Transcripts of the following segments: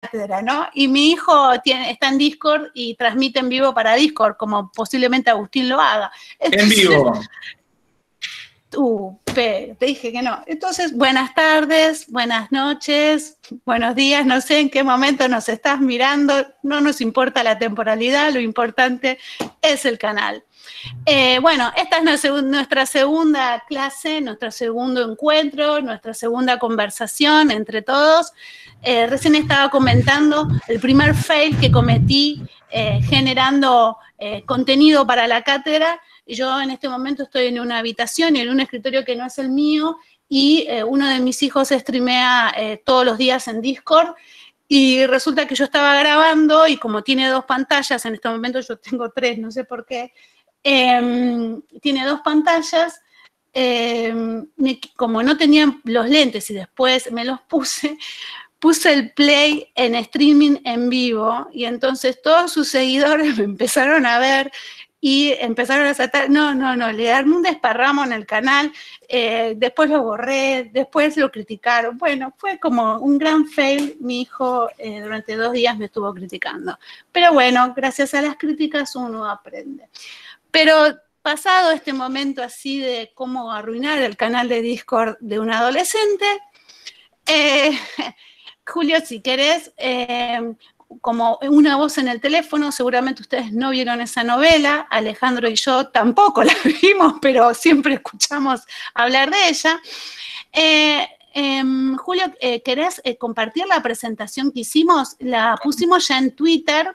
cátedra, ¿no? Y mi hijo está en Discord y transmite en vivo para Discord, como posiblemente Agustín lo haga. Entonces, en vivo. Te dije que no. Entonces, buenas tardes, buenas noches, buenos días, no sé en qué momento nos estás mirando, no nos importa la temporalidad, lo importante es el canal. Bueno, esta es nuestra segunda clase, nuestro segundo encuentro, nuestra segunda conversación entre todos. Recién estaba comentando el primer fail que cometí generando contenido para la cátedra. Yo en este momento estoy en una habitación y en un escritorio que no es el mío y uno de mis hijos streamea todos los días en Discord y resulta que yo estaba grabando y como tiene dos pantallas, en este momento yo tengo tres, no sé por qué, tiene dos pantallas, como no tenía los lentes y después me los puse el play en streaming en vivo y entonces todos sus seguidores me empezaron a ver y empezaron a saltar, no, le armé un desparramo en el canal, después lo borré, después lo criticaron, bueno, fue como un gran fail, mi hijo durante 2 días me estuvo criticando, pero bueno, gracias a las críticas uno aprende. Pero pasado este momento así de cómo arruinar el canal de Discord de un adolescente, Julio, si querés, como una voz en el teléfono, seguramente ustedes no vieron esa novela, Alejandro y yo tampoco la vimos, pero siempre escuchamos hablar de ella. Julio, ¿querés compartir la presentación que hicimos? La pusimos ya en Twitter,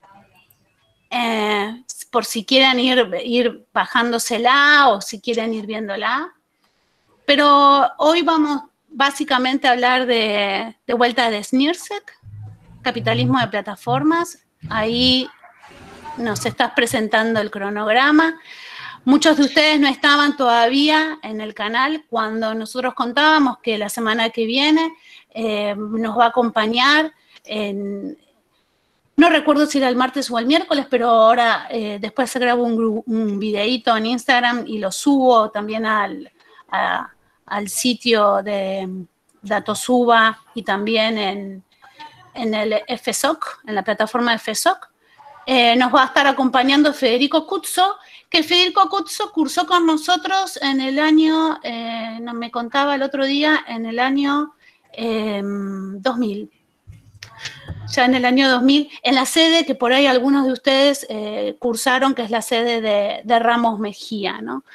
por si quieren ir bajándosela o si quieren ir viéndola. Pero hoy vamos básicamente a hablar de vuelta de Snirsek, capitalismo de plataformas. Ahí nos estás presentando el cronograma. Muchos de ustedes no estaban todavía en el canal cuando nosotros contábamos que la semana que viene nos va a acompañar no recuerdo si era el martes o el miércoles, pero ahora después se grabó un videíto en Instagram y lo subo también al sitio de Datosuba y también en el FSOC, en la plataforma de FSOC. Nos va a estar acompañando Federico Cuzzo, que Federico Cuzzo cursó con nosotros en el año, no me contaba el otro día, en el año 2000. Ya en el año 2000, en la sede que por ahí algunos de ustedes cursaron, que es la sede de Ramos Mejía, ¿no?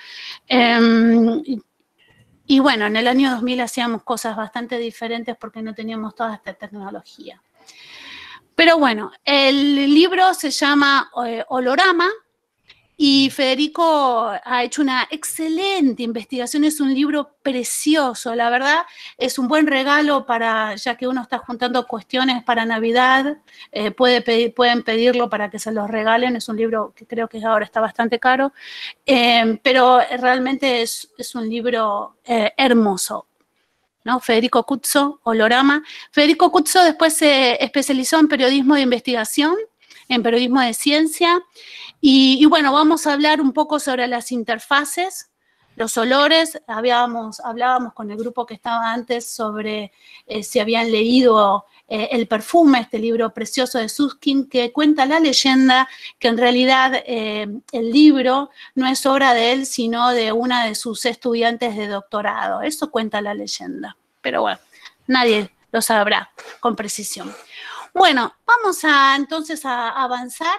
Y bueno, en el año 2000 hacíamos cosas bastante diferentes porque no teníamos toda esta tecnología. Pero bueno, el libro se llama Olorama y Federico ha hecho una excelente investigación, es un libro precioso, la verdad, es un buen regalo para, ya que uno está juntando cuestiones para Navidad, pueden pedirlo para que se los regalen, es un libro que creo que ahora está bastante caro, pero realmente es un libro hermoso, ¿no? Federico Cuzzo, Olorama. Federico Cuzzo después se especializó en periodismo de investigación, en periodismo de ciencia, y bueno, vamos a hablar un poco sobre las interfaces, los olores. Hablábamos con el grupo que estaba antes sobre si habían leído El perfume, este libro precioso de Susskind, que cuenta la leyenda que en realidad el libro no es obra de él, sino de una de sus estudiantes de doctorado. Eso cuenta la leyenda, pero bueno, nadie lo sabrá con precisión. Bueno, vamos entonces a avanzar.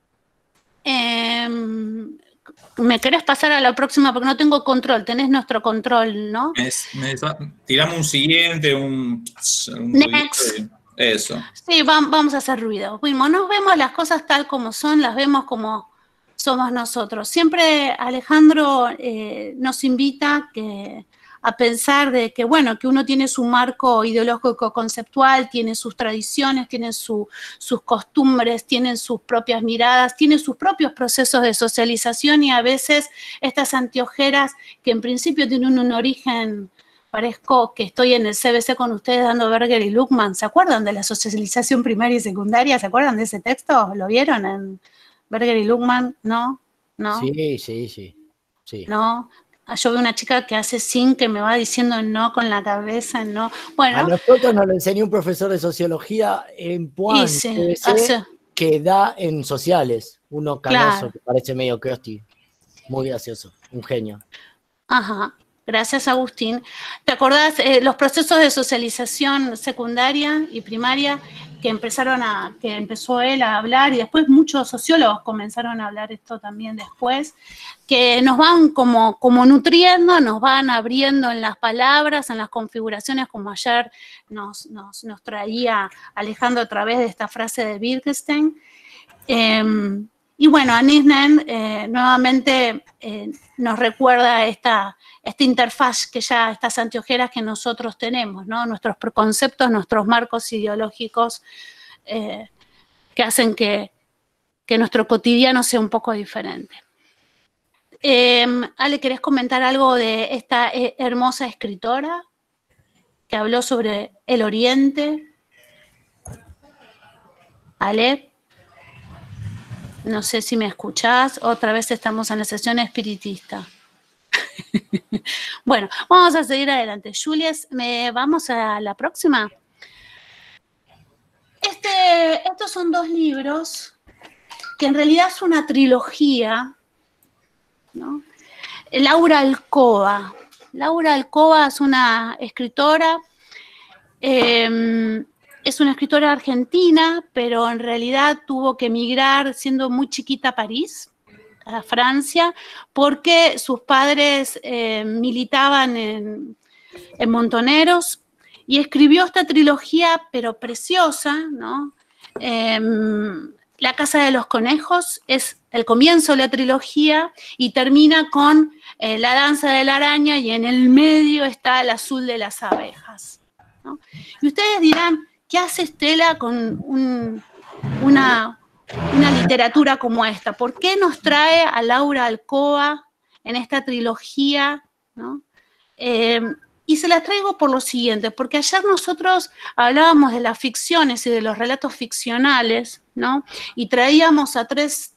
¿Me querés pasar a la próxima? Porque no tengo control, tenés nuestro control, ¿no? Tiramos un siguiente, un Next. Eso. Sí, vamos a hacer ruido. Bueno, nos vemos las cosas tal como son, las vemos como somos nosotros. Siempre Alejandro nos invita a pensar de que, bueno, que uno tiene su marco ideológico conceptual, tiene sus tradiciones, tiene sus costumbres, tiene sus propias miradas, tiene sus propios procesos de socialización y a veces estas anteojeras que en principio tienen un origen, parezco que estoy en el CBC con ustedes dando Berger y Luckmann, ¿se acuerdan de la socialización primaria y secundaria? ¿Se acuerdan de ese texto? ¿Lo vieron en Berger y Luckmann? ¿No? ¿No? Sí. ¿No? Yo veo una chica que hace zinc que me va diciendo no con la cabeza, no. Bueno. A nosotros nos lo enseñó un profesor de sociología en Puan, que da en sociales. Uno canoso, claro, que parece medio Krusty. Muy gracioso, un genio. Ajá. Gracias, Agustín. ¿Te acordás los procesos de socialización secundaria y primaria que empezó él a hablar, y después muchos sociólogos comenzaron a hablar esto también después, que nos van como nutriendo, nos van abriendo en las palabras, en las configuraciones, como ayer nos traía Alejandro a través de esta frase de Wittgenstein. Y bueno, Anais Nin nuevamente nos recuerda esta interfaz que ya, estas anteojeras que nosotros tenemos, ¿no? Nuestros preconceptos, nuestros marcos ideológicos que hacen que nuestro cotidiano sea un poco diferente. Ale, ¿querés comentar algo de esta hermosa escritora que habló sobre el Oriente? Ale. No sé si me escuchás, otra vez estamos en la sesión espiritista. Bueno, vamos a seguir adelante. Julies, ¿vamos a la próxima? Estos son 2 libros que en realidad es una trilogía, ¿no? Laura Alcoba. Laura Alcoba es una escritora, es una escritora argentina, pero en realidad tuvo que emigrar siendo muy chiquita a París, a Francia, porque sus padres militaban en Montoneros, y escribió esta trilogía, pero preciosa, ¿no? La Casa de los Conejos es el comienzo de la trilogía y termina con La Danza de la Araña, y en el medio está El Azul de las Abejas, ¿no? Y ustedes dirán, ¿qué hace Estela con una literatura como esta? ¿Por qué nos trae a Laura Alcoba en esta trilogía, ¿no? Y se las traigo por lo siguiente, porque ayer nosotros hablábamos de las ficciones y de los relatos ficcionales, ¿no? Y traíamos a tres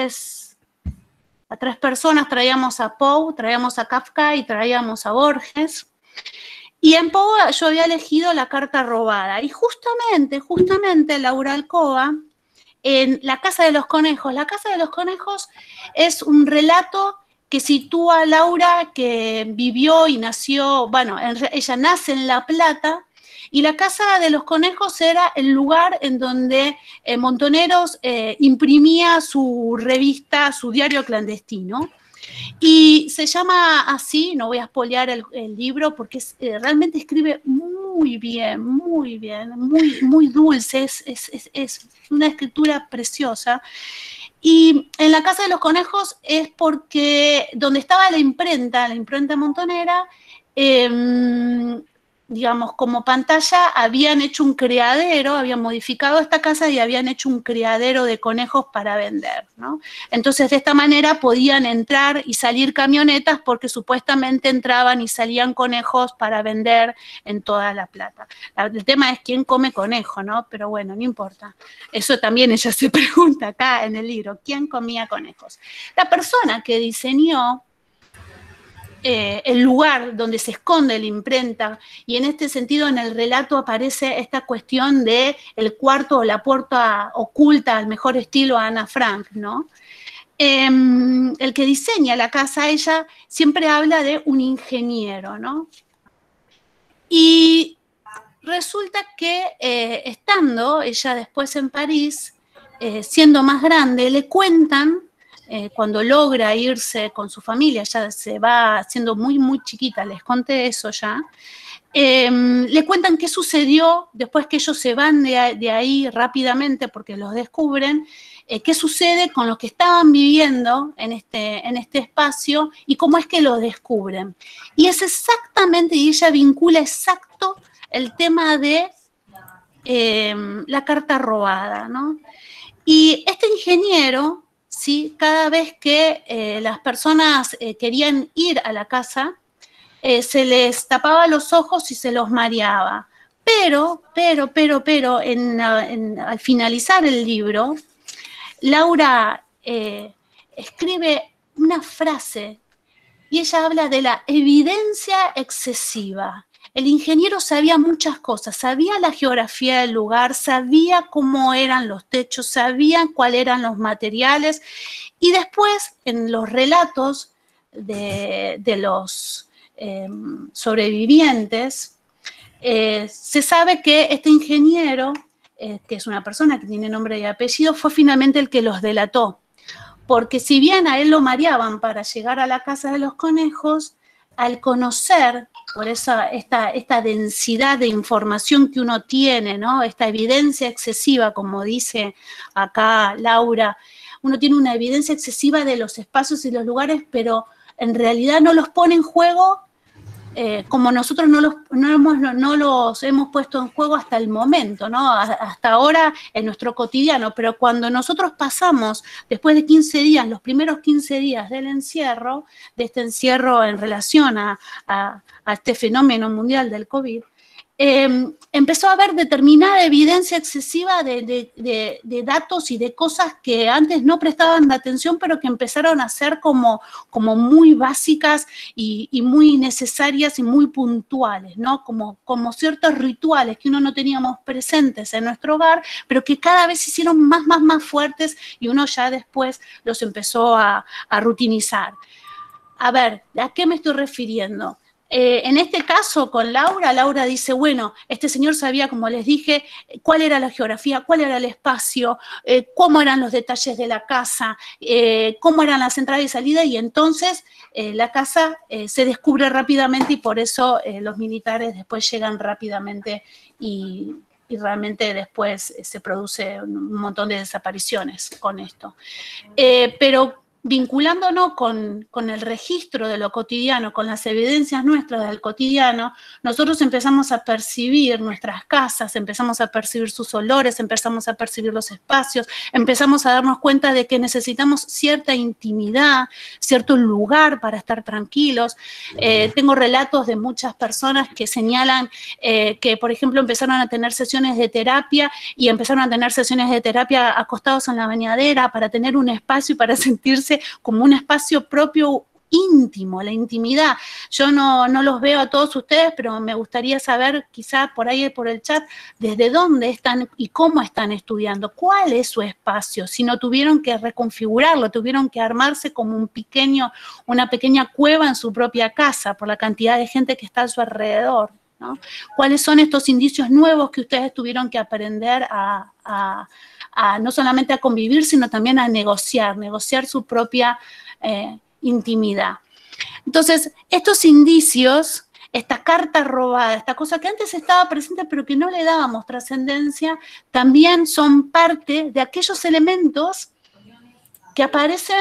personas, traíamos a Poe, traíamos a Kafka y traíamos a Borges. Y en Poe yo había elegido La Carta Robada. Y justamente Laura Alcoba, en La Casa de los Conejos. La Casa de los Conejos es un relato que sitúa a Laura, que vivió y nació, bueno, ella nace en La Plata, y La Casa de los Conejos era el lugar en donde Montoneros imprimía su revista, su diario clandestino. Y se llama así, no voy a spoilear el libro, porque realmente escribe muy bien, muy dulce, es una escritura preciosa. Y en La Casa de los Conejos es porque donde estaba la imprenta montonera, digamos, como pantalla, habían hecho un criadero, habían modificado esta casa y habían hecho un criadero de conejos para vender, ¿no? Entonces, de esta manera podían entrar y salir camionetas, porque supuestamente entraban y salían conejos para vender en toda La Plata. El tema es quién come conejo, ¿no? Pero bueno, no importa. Eso también ella se pregunta acá en el libro, ¿quién comía conejos? La persona que diseñó el lugar donde se esconde la imprenta, y en este sentido en el relato aparece esta cuestión de el cuarto o la puerta oculta, al mejor estilo Ana Frank, ¿no? El que diseña la casa, ella siempre habla de un ingeniero, ¿no? Y resulta que estando ella después en París, siendo más grande, le cuentan, cuando logra irse con su familia, ya se va siendo muy chiquita, les conté eso ya, le cuentan qué sucedió después que ellos se van de ahí rápidamente porque los descubren, qué sucede con los que estaban viviendo en este espacio y cómo es que lo descubren. Y es exactamente, y ella vincula exacto el tema de la carta robada, ¿no? Y este ingeniero, ¿sí? Cada vez que las personas querían ir a la casa, se les tapaba los ojos y se los mareaba. Pero, al finalizar el libro, Laura escribe una frase y ella habla de la evidencia excesiva. El ingeniero sabía muchas cosas, sabía la geografía del lugar, sabía cómo eran los techos, sabía cuáles eran los materiales, y después en los relatos de los sobrevivientes, se sabe que este ingeniero, que es una persona que tiene nombre y apellido, fue finalmente el que los delató. Porque si bien a él lo mareaban para llegar a la casa de los conejos, al conocer, por esta densidad de información que uno tiene, ¿no? Esta evidencia excesiva, como dice acá Laura, uno tiene una evidencia excesiva de los espacios y los lugares, pero en realidad no los pone en juego como nosotros no los hemos puesto en juego hasta el momento, ¿no? Hasta ahora en nuestro cotidiano, pero cuando nosotros pasamos, después de 15 días, los primeros 15 días del encierro, de este encierro en relación a este fenómeno mundial del COVID, empezó a haber determinada evidencia excesiva de datos y de cosas que antes no prestaban atención, pero que empezaron a ser como muy básicas y muy necesarias y muy puntuales, ¿no? Como ciertos rituales que uno no teníamos presentes en nuestro hogar, pero que cada vez se hicieron más fuertes y uno ya después los empezó a rutinizar. A ver, ¿a qué me estoy refiriendo? En este caso con Laura dice, bueno, este señor sabía, como les dije, cuál era la geografía, cuál era el espacio, cómo eran los detalles de la casa, cómo eran las entradas y salidas, y entonces la casa se descubre rápidamente y por eso los militares después llegan rápidamente y realmente después se produce un montón de desapariciones con esto. Pero vinculándonos con el registro de lo cotidiano, con las evidencias nuestras del cotidiano, nosotros empezamos a percibir nuestras casas, empezamos a percibir sus olores, empezamos a percibir los espacios, empezamos a darnos cuenta de que necesitamos cierta intimidad, cierto lugar para estar tranquilos. Tengo relatos de muchas personas que señalan que, por ejemplo, empezaron a tener sesiones de terapia y empezaron a tener sesiones de terapia acostados en la bañadera para tener un espacio y para sentirse como un espacio propio íntimo, la intimidad. Yo no los veo a todos ustedes, pero me gustaría saber, quizá por ahí por el chat, desde dónde están y cómo están estudiando, cuál es su espacio, si no tuvieron que reconfigurarlo, tuvieron que armarse como una pequeña cueva en su propia casa por la cantidad de gente que está a su alrededor, ¿no? ¿Cuáles son estos indicios nuevos que ustedes tuvieron que aprender no solamente a convivir, sino también a negociar su propia intimidad? Entonces, estos indicios, esta carta robada, esta cosa que antes estaba presente pero que no le dábamos trascendencia, también son parte de aquellos elementos que aparecen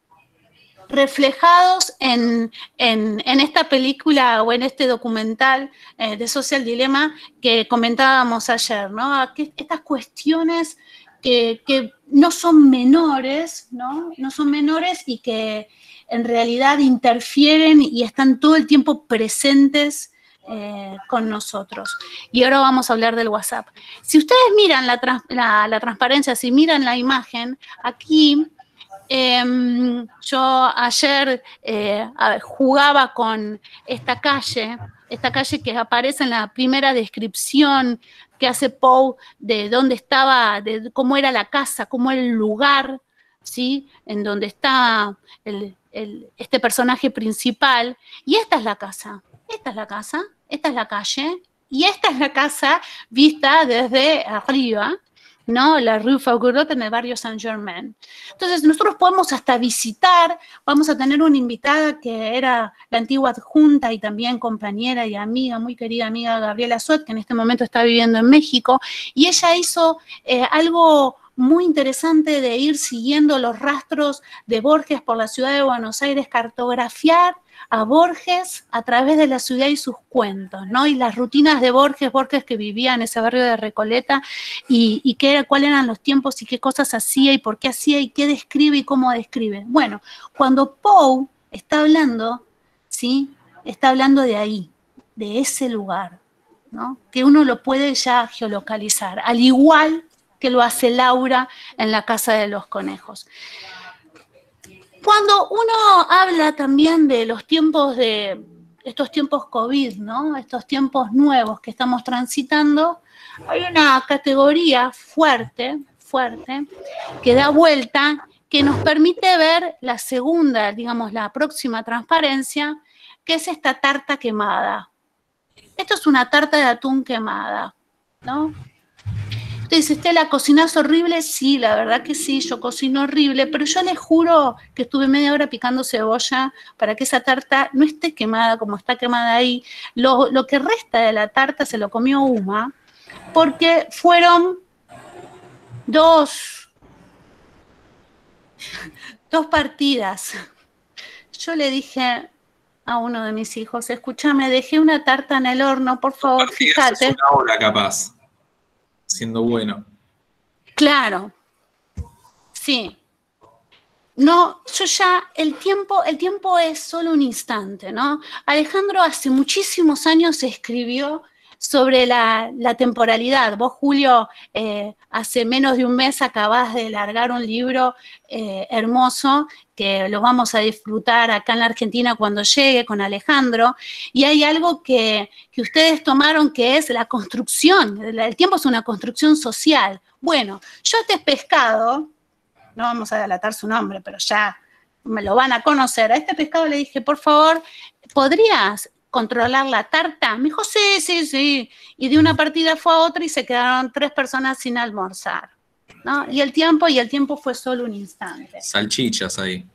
reflejados en esta película o en este documental de Social Dilemma que comentábamos ayer, ¿no? Estas cuestiones que no son menores, ¿no? No son menores y que en realidad interfieren y están todo el tiempo presentes con nosotros. Y ahora vamos a hablar del WhatsApp. Si ustedes miran la transparencia, si miran la imagen, aquí yo ayer jugaba con esta calle que aparece en la primera descripción que hace Poe de dónde estaba, de cómo era la casa, cómo era el lugar, ¿sí? En donde está este personaje principal. Y esta es la casa, esta es la calle, y esta es la casa vista desde arriba, ¿no? La Rue Faubourg en el barrio Saint-Germain. Entonces, nosotros podemos hasta visitar, vamos a tener una invitada que era la antigua adjunta y también compañera y amiga, muy querida amiga, Gabriela Suet, que en este momento está viviendo en México, y ella hizo algo muy interesante de ir siguiendo los rastros de Borges por la ciudad de Buenos Aires, cartografiar a Borges a través de la ciudad y sus cuentos, ¿no? Y las rutinas de Borges que vivía en ese barrio de Recoleta y cuáles eran los tiempos y qué cosas hacía y por qué hacía y qué describe y cómo describe. Bueno, cuando Poe está hablando, ¿sí? Está hablando de ahí, de ese lugar, ¿no? Que uno lo puede ya geolocalizar, al igual que lo hace Laura en la Casa de los Conejos. Cuando uno habla también de los tiempos estos tiempos COVID, ¿no? Estos tiempos nuevos que estamos transitando, hay una categoría fuerte, que da vuelta, que nos permite ver la segunda, digamos, la próxima transparencia, que es esta tarta quemada. Esto es una tarta de atún quemada, ¿no? Usted dice, Estela, ¿cocinás horrible? Sí, la verdad que sí, yo cocino horrible, pero yo les juro que estuve media hora picando cebolla para que esa tarta no esté quemada como está quemada ahí. Lo que resta de la tarta se lo comió Uma, porque fueron dos partidas. Yo le dije a uno de mis hijos, escúchame, dejé una tarta en el horno, por favor, fíjate. Es una hora capaz. Siendo bueno. Claro, sí. No, yo ya, el tiempo es solo un instante, ¿no? Alejandro hace muchísimos años escribió sobre la temporalidad. Vos, Julio, hace menos de un mes acabás de largar un libro hermoso que lo vamos a disfrutar acá en la Argentina cuando llegue con Alejandro, y hay algo que ustedes tomaron que es la construcción. El tiempo es una construcción social. Bueno, yo este pescado, no vamos a delatar su nombre, pero ya me lo van a conocer, a este pescado le dije, por favor, ¿podrías controlar la tarta? Me dijo, sí. Y de una partida fue a otra y se quedaron 3 personas sin almorzar, ¿no? Y el tiempo fue solo un instante. Salchichas ahí.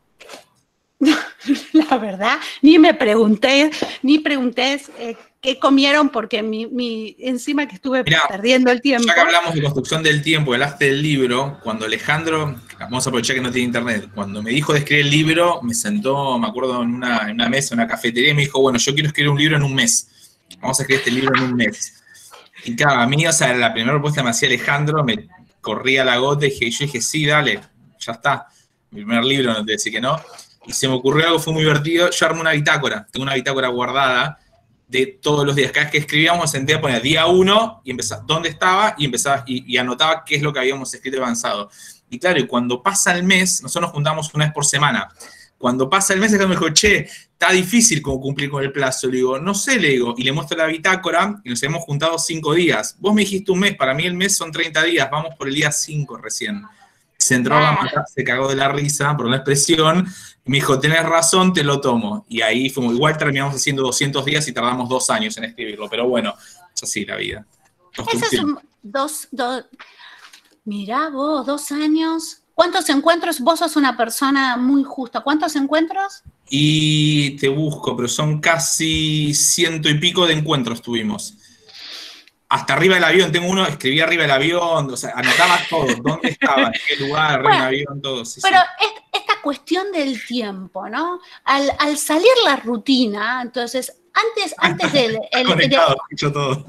La verdad, ni pregunté qué comieron, porque encima que estuve perdiendo el tiempo. Ya que hablamos de construcción del tiempo, hablaste del libro, cuando Alejandro, vamos a aprovechar que no tiene internet, cuando me dijo de escribir el libro, me sentó, me acuerdo, en una mesa, en una cafetería, y me dijo, bueno, yo quiero escribir un libro en un mes. Vamos a escribir este libro en un mes. Y claro, a mí, o sea, la primera propuesta que me hacía Alejandro, me corría la gota, y yo dije, sí, dale, ya está. Mi primer libro, no te decía que no. Y se me ocurrió algo, fue muy divertido. Yo armé una bitácora, tengo una bitácora guardada de todos los días. Cada vez que escribíamos, me senté a poner día 1 y empezaba dónde estaba y anotaba qué es lo que habíamos escrito y avanzado. Y claro, y cuando pasa el mes, nosotros nos juntamos una vez por semana. Cuando pasa el mes, me dijo, che, está difícil como cumplir con el plazo. Le digo, no sé, le digo, y le muestro la bitácora y nos hemos juntado 5 días. Vos me dijiste un mes, para mí el mes son 30 días, vamos por el día 5 recién. Se entró a matar, se cagó de la risa por una expresión, y me dijo, tenés razón, te lo tomo. Y ahí fuimos, igual terminamos haciendo 200 días y tardamos 2 años en escribirlo, pero bueno, es así la vida. Esas son mirá vos, 2 años. ¿Cuántos encuentros? Vos sos una persona muy justa. ¿Cuántos encuentros? Y te busco, pero son casi 100 y pico de encuentros tuvimos. Hasta arriba del avión, tengo uno, escribí arriba del avión, o sea, anotaba todo, dónde estaba, en qué lugar, arriba del avión, todo. Sí, pero esta cuestión del tiempo, ¿no? Al salir la rutina, entonces, antes del... Conectado, escucho todo.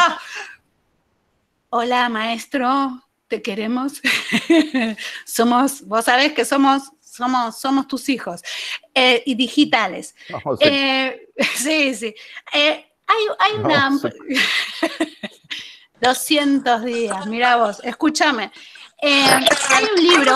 Hola, maestro, te queremos. Vos sabés que somos tus hijos, y digitales. Sí. Hay una... 200 días, mirá vos, escúchame. Hay un libro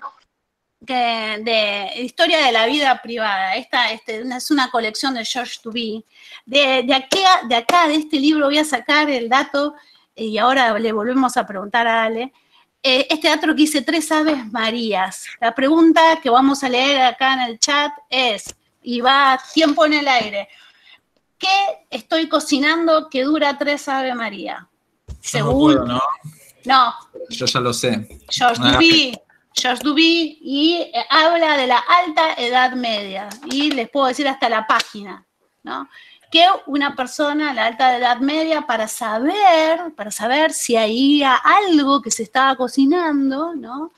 de historia de la vida privada. Es una colección de George Duby. De acá, de este libro, voy a sacar el dato, y ahora le volvemos a preguntar a Ale. Este dato que dice 3 Aves Marías. La pregunta que vamos a leer acá en el chat es, y va tiempo en el aire, ¿qué estoy cocinando que dura 3 Ave María? Según... No puedo, ¿no? No. Yo ya lo sé. George Duby, y habla de la Alta Edad Media, y les puedo decir hasta la página, ¿no? Que una persona, la Alta Edad Media, para saber si había algo que se estaba cocinando, ¿no?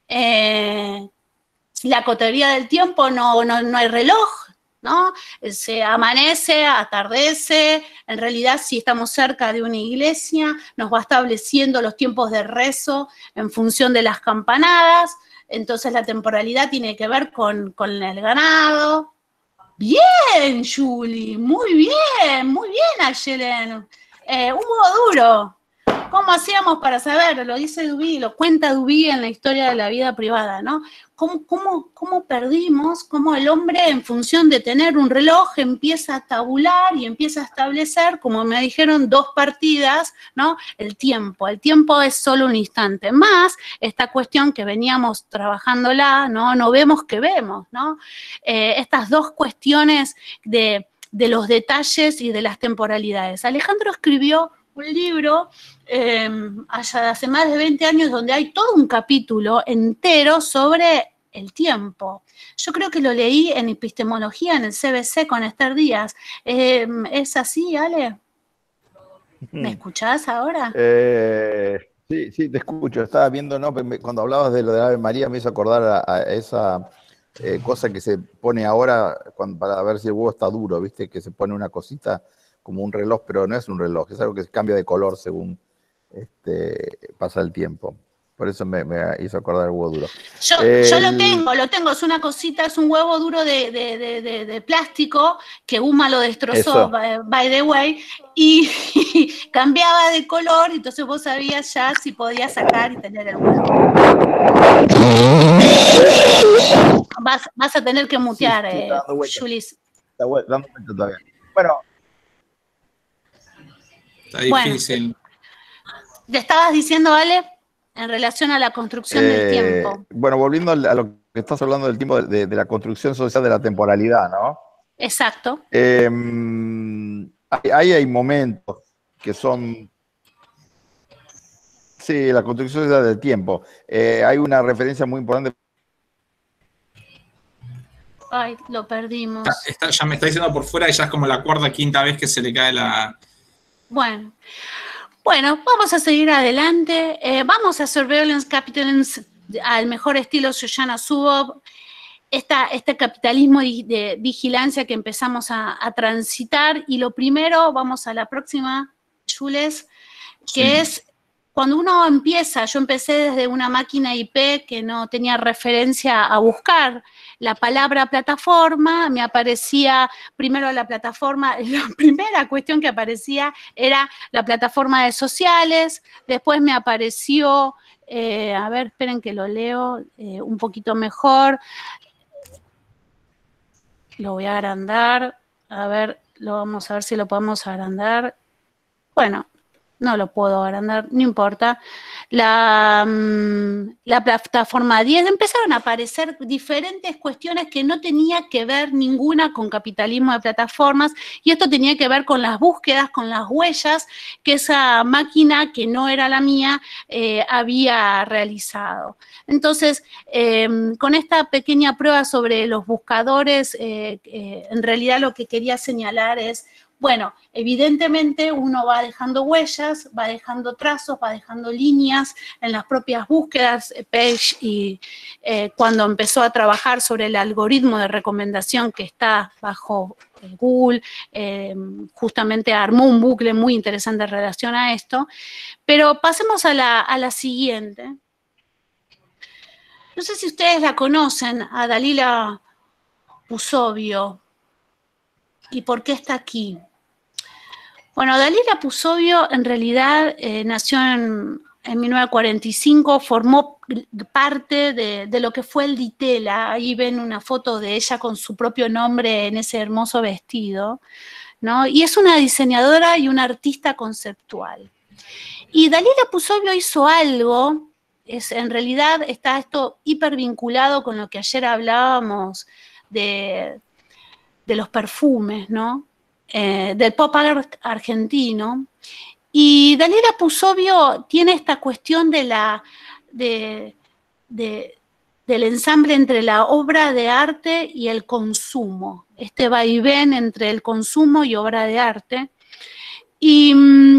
La categoría del tiempo, no hay reloj, ¿no? Se amanece, atardece, en realidad si estamos cerca de una iglesia, nos va estableciendo los tiempos de rezo en función de las campanadas, entonces la temporalidad tiene que ver con el ganado. Bien, Julie, muy bien, Ayelen. Un huevo duro. ¿Cómo hacíamos para saber? Lo dice Duby, lo cuenta Duby en la historia de la vida privada, ¿no? ¿Cómo perdimos? ¿Cómo el hombre, en función de tener un reloj, empieza a tabular y empieza a establecer, como me dijeron, 2 partidas, ¿no? El tiempo es solo un instante. Más esta cuestión que veníamos trabajándola, ¿no? No vemos que vemos, ¿no? Estas 2 cuestiones de los detalles y de las temporalidades. Alejandro escribió un libro hace más de 20 años donde hay todo un capítulo entero sobre el tiempo. Yo creo que lo leí en epistemología en el CBC con Esther Díaz. ¿Es así, Ale? ¿Me escuchás ahora? Sí, te escucho. Estaba viendo, ¿no? Cuando hablabas de lo de Ave María me hizo acordar a esa cosa que se pone ahora para ver si el huevo está duro, ¿viste? Que se pone una cosita como un reloj, pero no es un reloj, es algo que cambia de color según pasa el tiempo. Por eso me hizo acordar el huevo duro. Yo lo tengo, es una cosita, es un huevo duro de plástico que Uma lo destrozó, by the way, y cambiaba de color, entonces vos sabías ya si podías sacar y tener el huevo. Vas a tener que mutear, Julis. Está dando vuelta todavía. Bueno. Está difícil. ¿Te estabas diciendo, Ale? En relación a la construcción del tiempo. Bueno, volviendo a lo que estás hablando del tiempo, de la construcción social de la temporalidad, ¿no? Exacto. Ahí hay momentos que son... Sí, la construcción social del tiempo. Hay una referencia muy importante. Ay, lo perdimos. Ya me está diciendo por fuera y ya es como la 4ª, 5ª vez que se le cae la... Bueno, vamos a seguir adelante. Vamos a Surveillance Capitalism al mejor estilo Shoshana Zuboff. Este capitalismo de vigilancia que empezamos a transitar. Y lo primero, vamos a la próxima, Jules, que es cuando uno empieza. Yo empecé desde una máquina IP que no tenía referencia a buscar la palabra plataforma, me aparecía primero la plataforma, la primera cuestión que aparecía era la plataforma de sociales, después me apareció, a ver, esperen que lo leo un poquito mejor, lo voy a agrandar, a ver, vamos a ver si lo podemos agrandar, bueno, no lo puedo agrandar, no importa. La plataforma 10, empezaron a aparecer diferentes cuestiones que no tenía que ver ninguna con capitalismo de plataformas, y esto tenía que ver con las búsquedas, con las huellas que esa máquina, que no era la mía, había realizado. Entonces, con esta pequeña prueba sobre los buscadores, en realidad lo que quería señalar es, bueno, evidentemente uno va dejando huellas, va dejando trazos, va dejando líneas en las propias búsquedas. Page, y cuando empezó a trabajar sobre el algoritmo de recomendación que está bajo Google, justamente armó un bucle muy interesante en relación a esto. Pero pasemos a la siguiente. No sé si ustedes la conocen, a Dalila Pusovio. ¿Y por qué está aquí? Bueno, Dalila Pusovio en realidad nació en 1945, formó parte de lo que fue el Ditela. Ahí ven una foto de ella con su propio nombre en ese hermoso vestido, ¿no? Y es una diseñadora y una artista conceptual. Y Dalila Pusovio hizo algo, en realidad está esto hipervinculado con lo que ayer hablábamos de los perfumes, ¿no? Del pop art argentino. Y Dalila Pusovio tiene esta cuestión del ensamble entre la obra de arte y el consumo, este vaivén entre el consumo y obra de arte. Y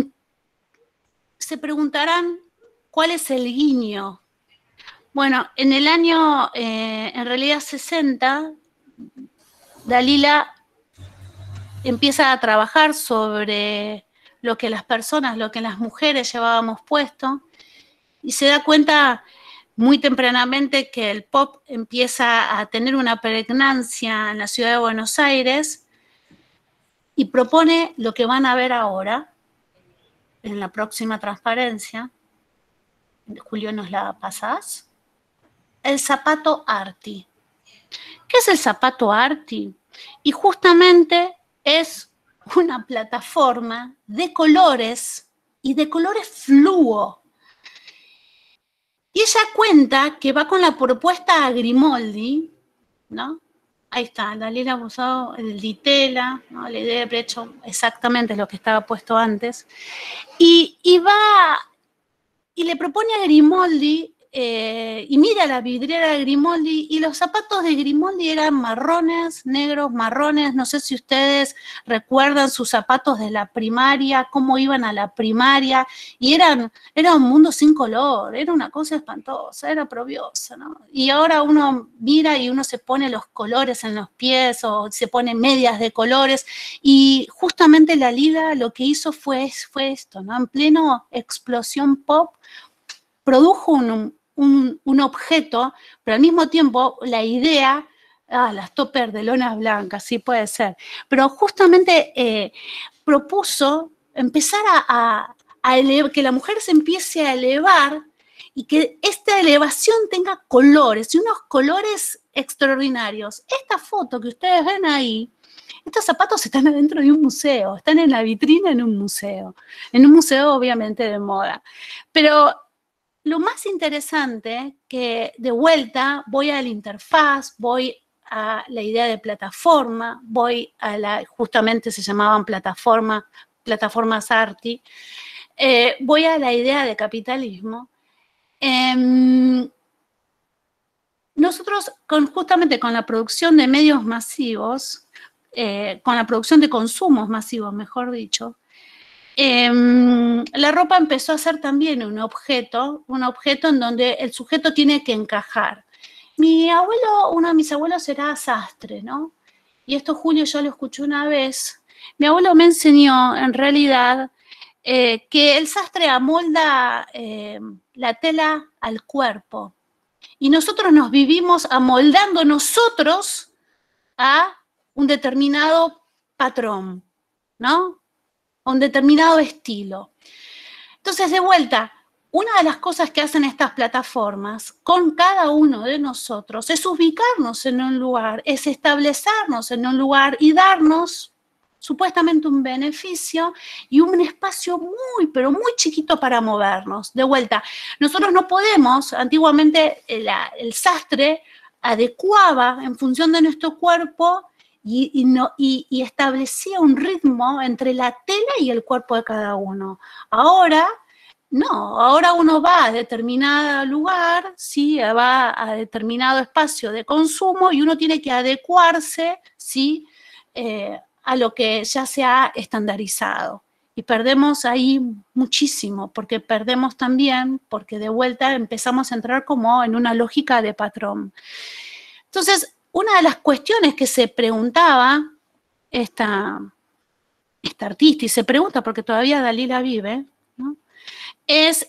se preguntarán, ¿cuál es el guiño? Bueno, en el año, en realidad 60, Dalila empieza a trabajar sobre lo que las personas, lo que las mujeres llevábamos puesto, y se da cuenta muy tempranamente que el pop empieza a tener una pregnancia en la ciudad de Buenos Aires, y propone lo que van a ver ahora, en la próxima transparencia. Julio, ¿nos la pasás? El zapato Arti. ¿Qué es el zapato Arti? Y justamente es una plataforma de colores y de colores fluo. Y ella cuenta que va con la propuesta a Grimoldi, ¿no? Ahí está, Dalila Abusado, el Ditela, ¿no? La idea de hecho exactamente lo que estaba puesto antes. Y va y le propone a Grimoldi, y mira la vidriera de Grimoldi, y los zapatos de Grimoldi eran marrones, negros, marrones. No sé si ustedes recuerdan sus zapatos de la primaria, cómo iban a la primaria, y era un mundo sin color, era una cosa espantosa, era oprobiosa, ¿no? Y ahora uno mira y uno se pone los colores en los pies, o se pone medias de colores, y justamente la Liga lo que hizo fue esto, ¿no? En pleno explosión pop, produjo un objeto, pero al mismo tiempo la idea, las toppers de lonas blancas, sí puede ser, pero justamente propuso empezar que la mujer se empiece a elevar y que esta elevación tenga colores, y unos colores extraordinarios. Esta foto que ustedes ven ahí, estos zapatos están adentro de un museo, están en la vitrina en un museo obviamente de moda, pero lo más interesante que de vuelta voy a la interfaz, voy a la idea de plataforma, voy a justamente se llamaban plataformas Arti, voy a la idea de capitalismo. Nosotros justamente con la producción de medios masivos, con la producción de consumos masivos, mejor dicho, la ropa empezó a ser también un objeto en donde el sujeto tiene que encajar. Uno de mis abuelos era sastre, ¿no? Y esto, Julio, yo lo escuché una vez. Mi abuelo me enseñó, en realidad, que el sastre amolda la tela al cuerpo. Y nosotros nos vivimos amoldando nosotros a un determinado patrón, ¿no? A un determinado estilo. Entonces, de vuelta, una de las cosas que hacen estas plataformas con cada uno de nosotros es ubicarnos en un lugar, es establecernos en un lugar y darnos supuestamente un beneficio y un espacio muy, pero muy chiquito para movernos. De vuelta, nosotros no podemos, antiguamente el sastre adecuaba en función de nuestro cuerpo y establecía un ritmo entre la tela y el cuerpo de cada uno. Ahora, no, ahora uno va a determinado lugar, ¿sí? Va a determinado espacio de consumo y uno tiene que adecuarse, ¿sí? A lo que ya se ha estandarizado. Y perdemos ahí muchísimo, porque perdemos también, porque de vuelta empezamos a entrar como en una lógica de patrón. Entonces, una de las cuestiones que se preguntaba esta artista, y se pregunta porque todavía Dalila vive, ¿no? Es,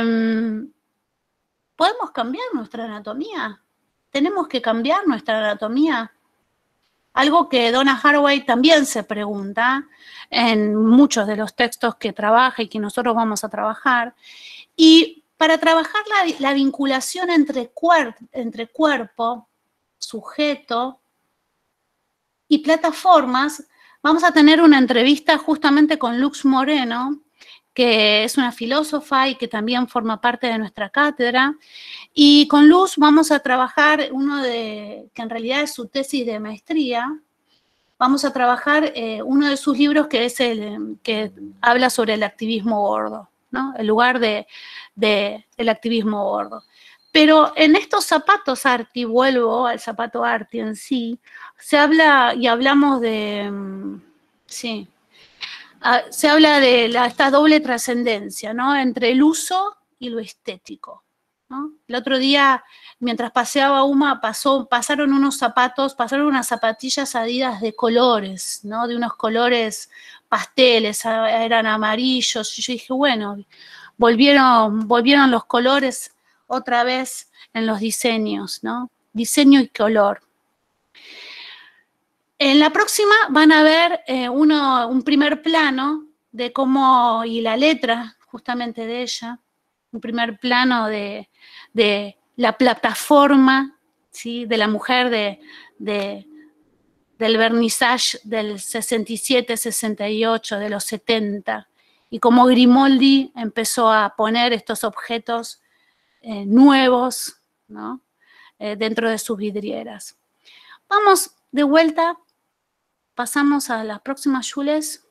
¿podemos cambiar nuestra anatomía? ¿Tenemos que cambiar nuestra anatomía? Algo que Donna Haraway también se pregunta en muchos de los textos que trabaja y que nosotros vamos a trabajar. Y para trabajar la vinculación entre cuerpo, sujeto y plataformas, vamos a tener una entrevista justamente con Lux Moreno, que es una filósofa y que también forma parte de nuestra cátedra. Y con Luz vamos a trabajar que en realidad es su tesis de maestría. Vamos a trabajar uno de sus libros que es que habla sobre el activismo gordo, ¿no? El lugar del activismo gordo. Pero en estos zapatos Arti, vuelvo al zapato Arti en sí, se habla y hablamos de, sí, se habla de esta doble trascendencia, ¿no? Entre el uso y lo estético, ¿no? El otro día, mientras paseaba Uma, pasaron unas zapatillas Adidas de colores, ¿no? De unos colores pasteles, eran amarillos, y yo dije, bueno, volvieron los colores otra vez en los diseños, ¿no? Diseño y color. En la próxima van a ver un primer plano de cómo, y la letra justamente de ella, un primer plano de la plataforma, ¿sí? De la mujer del vernissage del 67, 68, de los 70, y cómo Grimaldi empezó a poner estos objetos nuevos, ¿no? Dentro de sus vidrieras. Vamos de vuelta, pasamos a las próximas, Jules.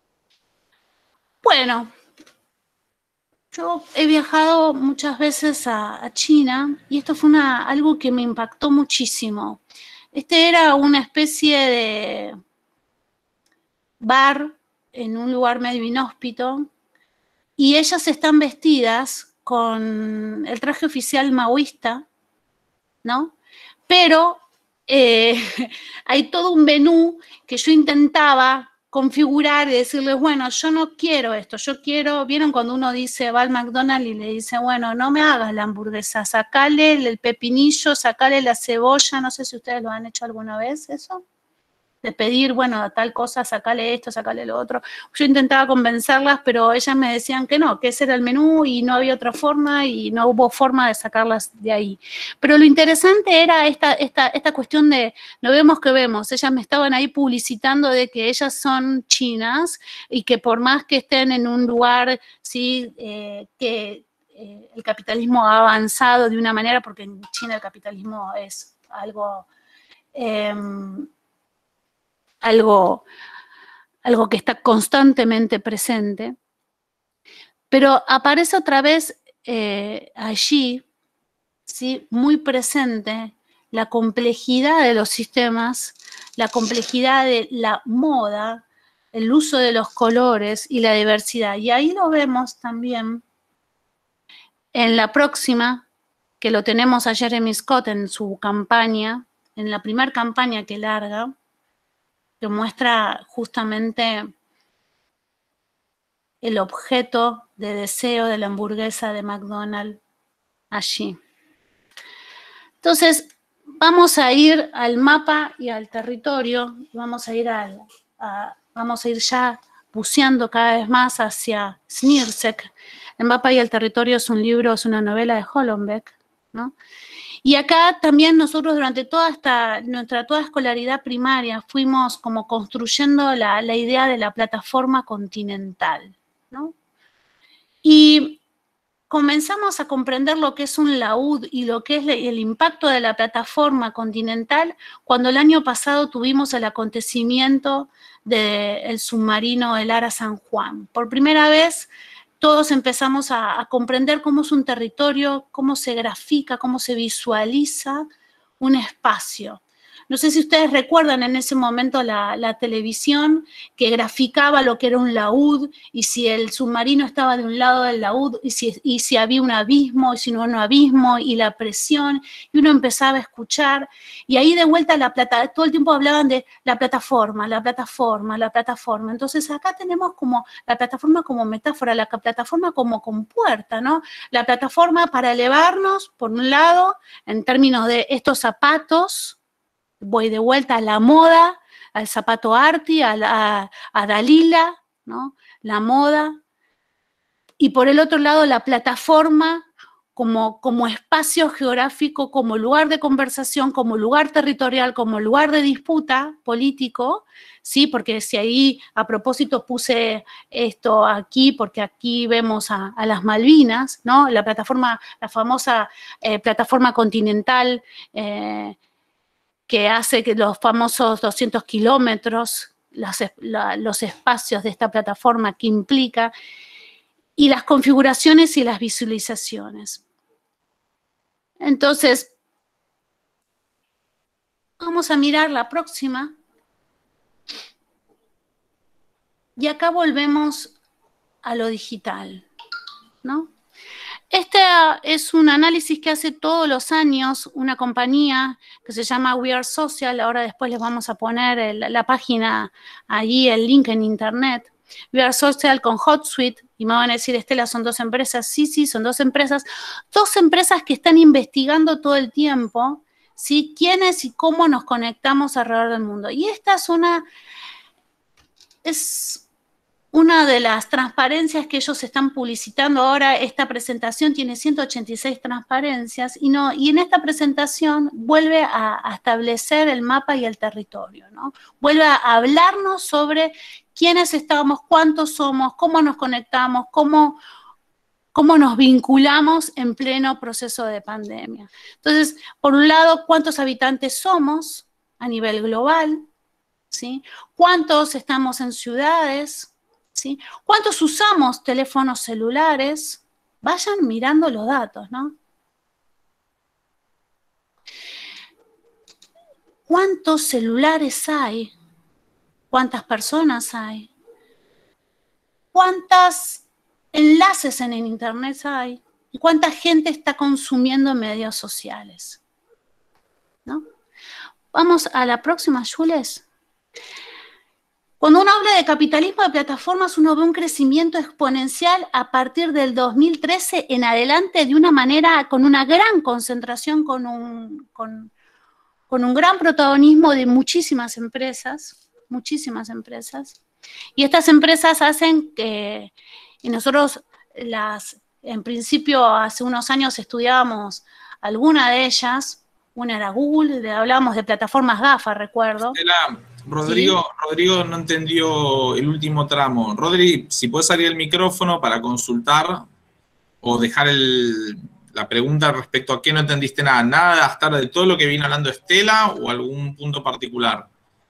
Bueno, yo he viajado muchas veces a China y esto fue algo que me impactó muchísimo. Este era una especie de bar en un lugar medio inhóspito y ellas están vestidas con el traje oficial maoísta, ¿no? Pero hay todo un menú que yo intentaba configurar y decirles, bueno, yo no quiero esto, yo quiero, ¿vieron cuando uno dice, va al McDonald's y le dice, bueno, no me hagas la hamburguesa, sacale el pepinillo, sacale la cebolla, no sé si ustedes lo han hecho alguna vez eso? De pedir, bueno, tal cosa, sacale esto, sacale lo otro. Yo intentaba convencerlas, pero ellas me decían que no, que ese era el menú y no había otra forma y no hubo forma de sacarlas de ahí. Pero lo interesante era esta cuestión de, no vemos que vemos. Ellas me estaban ahí publicitando de que ellas son chinas y que por más que estén en un lugar, sí, que el capitalismo ha avanzado de una manera, porque en China el capitalismo es algo que está constantemente presente, pero aparece otra vez allí, ¿sí? Muy presente la complejidad de los sistemas, la complejidad de la moda, el uso de los colores y la diversidad. Y ahí lo vemos también en la próxima, que lo tenemos a Jeremy Scott en su campaña, en la primera campaña que larga, que muestra justamente el objeto de deseo de la hamburguesa de McDonald's allí. Entonces, vamos a ir al mapa y al territorio, y vamos a ir ya buceando cada vez más hacia Snirsek. El mapa y el territorio es un libro, es una novela de Hollenbeck, ¿no? Y acá también nosotros durante nuestra escolaridad primaria fuimos como construyendo la idea de la plataforma continental, ¿no? Y comenzamos a comprender lo que es un laúd y lo que es el impacto de la plataforma continental cuando el año pasado tuvimos el acontecimiento del submarino El Ara San Juan. Por primera vez todos empezamos a comprender cómo es un territorio, cómo se grafica, cómo se visualiza un espacio. No sé si ustedes recuerdan en ese momento la televisión que graficaba lo que era un laúd y si el submarino estaba de un lado del laúd y si había un abismo y si no un abismo y la presión y uno empezaba a escuchar y ahí de vuelta todo el tiempo hablaban de la plataforma, la plataforma, la plataforma. Entonces acá tenemos como la plataforma como metáfora, la plataforma como compuerta, ¿no? La plataforma para elevarnos, por un lado, en términos de estos zapatos. Voy de vuelta a la moda, al zapato Arti, a Dalila, ¿no? La moda. Y por el otro lado, la plataforma como espacio geográfico, como lugar de conversación, como lugar territorial, como lugar de disputa político, ¿sí? Porque si ahí a propósito puse esto aquí, porque aquí vemos a las Malvinas, ¿no? La famosa plataforma continental, que hace que los famosos 200 kilómetros, los espacios de esta plataforma que implica, y las configuraciones y las visualizaciones. Entonces, vamos a mirar la próxima. Y acá volvemos a lo digital, ¿no? Este es un análisis que hace todos los años una compañía que se llama We Are Social. Ahora después les vamos a poner la página allí, el link en internet. We Are Social con HotSuite. Y me van a decir, Estela, ¿son dos empresas? Sí, son dos empresas. Dos empresas que están investigando todo el tiempo, ¿sí? Quiénes y cómo nos conectamos alrededor del mundo. Y esta es una de las transparencias que ellos están publicitando ahora, esta presentación tiene 186 transparencias, y en esta presentación vuelve a establecer el mapa y el territorio, ¿no? Vuelve a hablarnos sobre quiénes estamos, cuántos somos, cómo nos conectamos, cómo nos vinculamos en pleno proceso de pandemia. Entonces, por un lado, cuántos habitantes somos a nivel global, ¿sí? Cuántos estamos en ciudades, ¿sí? ¿Cuántos usamos teléfonos celulares? Vayan mirando los datos, ¿no? ¿Cuántos celulares hay? ¿Cuántas personas hay? ¿Cuántos enlaces en el internet hay? ¿Y cuánta gente está consumiendo medios sociales? ¿No? Vamos a la próxima, Jules. Cuando uno habla de capitalismo de plataformas, uno ve un crecimiento exponencial a partir del 2013 en adelante, de una manera, con una gran concentración, con un gran protagonismo de muchísimas empresas, y estas empresas hacen que, y nosotros en principio hace unos años estudiábamos alguna de ellas, una era Google, hablábamos de plataformas GAFA, recuerdo. Rodrigo, ¿sí? Rodrigo no entendió el último tramo. Rodri, si puedes salir el micrófono para consultar o dejar la pregunta respecto a qué no entendiste nada. Nada hasta de todo lo que vino hablando Estela o algún punto particular.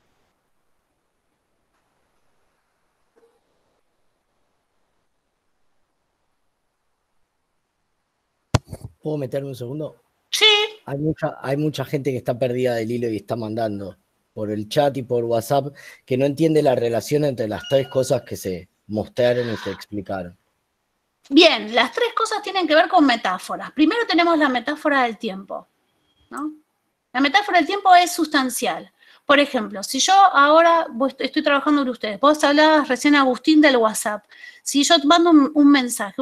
¿Puedo meterme un segundo? Sí. Hay mucha gente que está perdida del hilo y está mandando por el chat y por WhatsApp, que no entiende la relación entre las tres cosas que se mostraron y se explicaron. Bien, las tres cosas tienen que ver con metáforas. Primero tenemos la metáfora del tiempo, ¿no? La metáfora del tiempo es sustancial. Por ejemplo, si yo ahora estoy trabajando con ustedes, vos hablabas recién, Agustín, del WhatsApp. Si yo mando un mensaje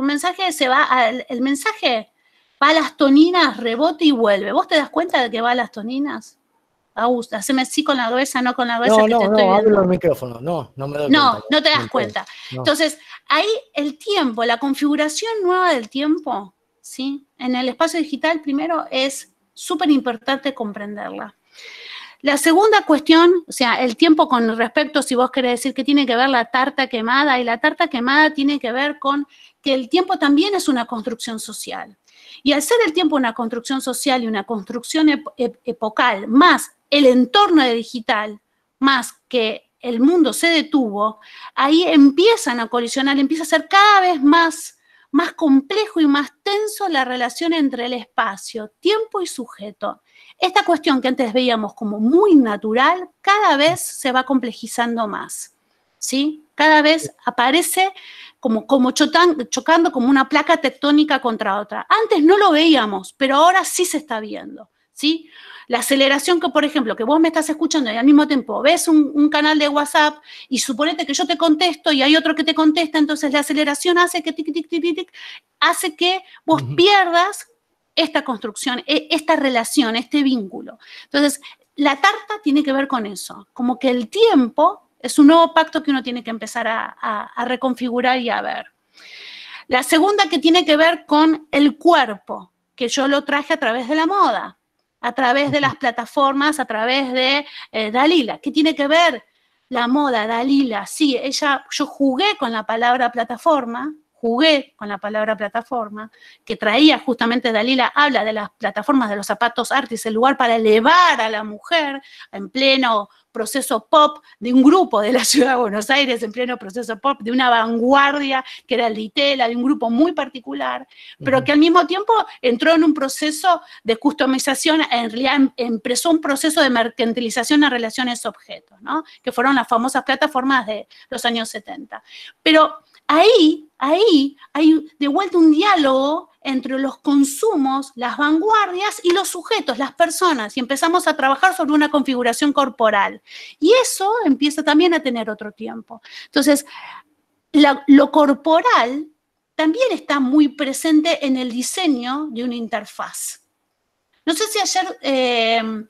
el mensaje va a las toninas, rebota y vuelve. ¿Vos te das cuenta de que va a las toninas? Augusto, haceme sí con la cabeza, no con la cabeza. No, hablo al micrófono, no me doy cuenta. No te das cuenta. No. Entonces, ahí el tiempo, la configuración nueva del tiempo, ¿sí? En el espacio digital, primero, es súper importante comprenderla. La segunda cuestión, o sea, el tiempo con respecto, si vos querés decir que tiene que ver la tarta quemada, y la tarta quemada tiene que ver con que el tiempo también es una construcción social. Y al ser el tiempo una construcción social y una construcción epocal, más el entorno de digital, más que el mundo se detuvo, ahí empiezan a colisionar, empieza a ser cada vez más complejo y más tenso la relación entre el espacio, tiempo y sujeto. Esta cuestión que antes veíamos como muy natural, cada vez se va complejizando más, ¿sí? Cada vez aparece como chocando como una placa tectónica contra otra. Antes no lo veíamos, pero ahora sí se está viendo, ¿sí? La aceleración que, por ejemplo, que vos me estás escuchando y al mismo tiempo ves un canal de WhatsApp y suponete que yo te contesto y hay otro que te contesta, entonces la aceleración hace que hace que vos pierdas esta construcción, esta relación, este vínculo. Entonces, la tarta tiene que ver con eso, como que el tiempo es un nuevo pacto que uno tiene que empezar a reconfigurar y a ver. La segunda, que tiene que ver con el cuerpo, que yo lo traje a través de la moda, a través de las plataformas, a través de Dalila. ¿Qué tiene que ver la moda, Dalila? Sí, yo jugué con la palabra plataforma, que traía justamente Dalila, habla de las plataformas de los zapatos artis, el lugar para elevar a la mujer en pleno proceso pop de un grupo de la ciudad de Buenos Aires, en pleno proceso pop, de una vanguardia que era el Ditela, de un grupo muy particular, pero que al mismo tiempo entró en un proceso de customización, en realidad empezó un proceso de mercantilización en relaciones objetos, ¿no? Que fueron las famosas plataformas de los años 70. Pero ahí hay de vuelta un diálogo entre los consumos, las vanguardias y los sujetos, las personas, y empezamos a trabajar sobre una configuración corporal. Y eso empieza también a tener otro tiempo. Entonces, lo corporal también está muy presente en el diseño de una interfaz. No sé si ayer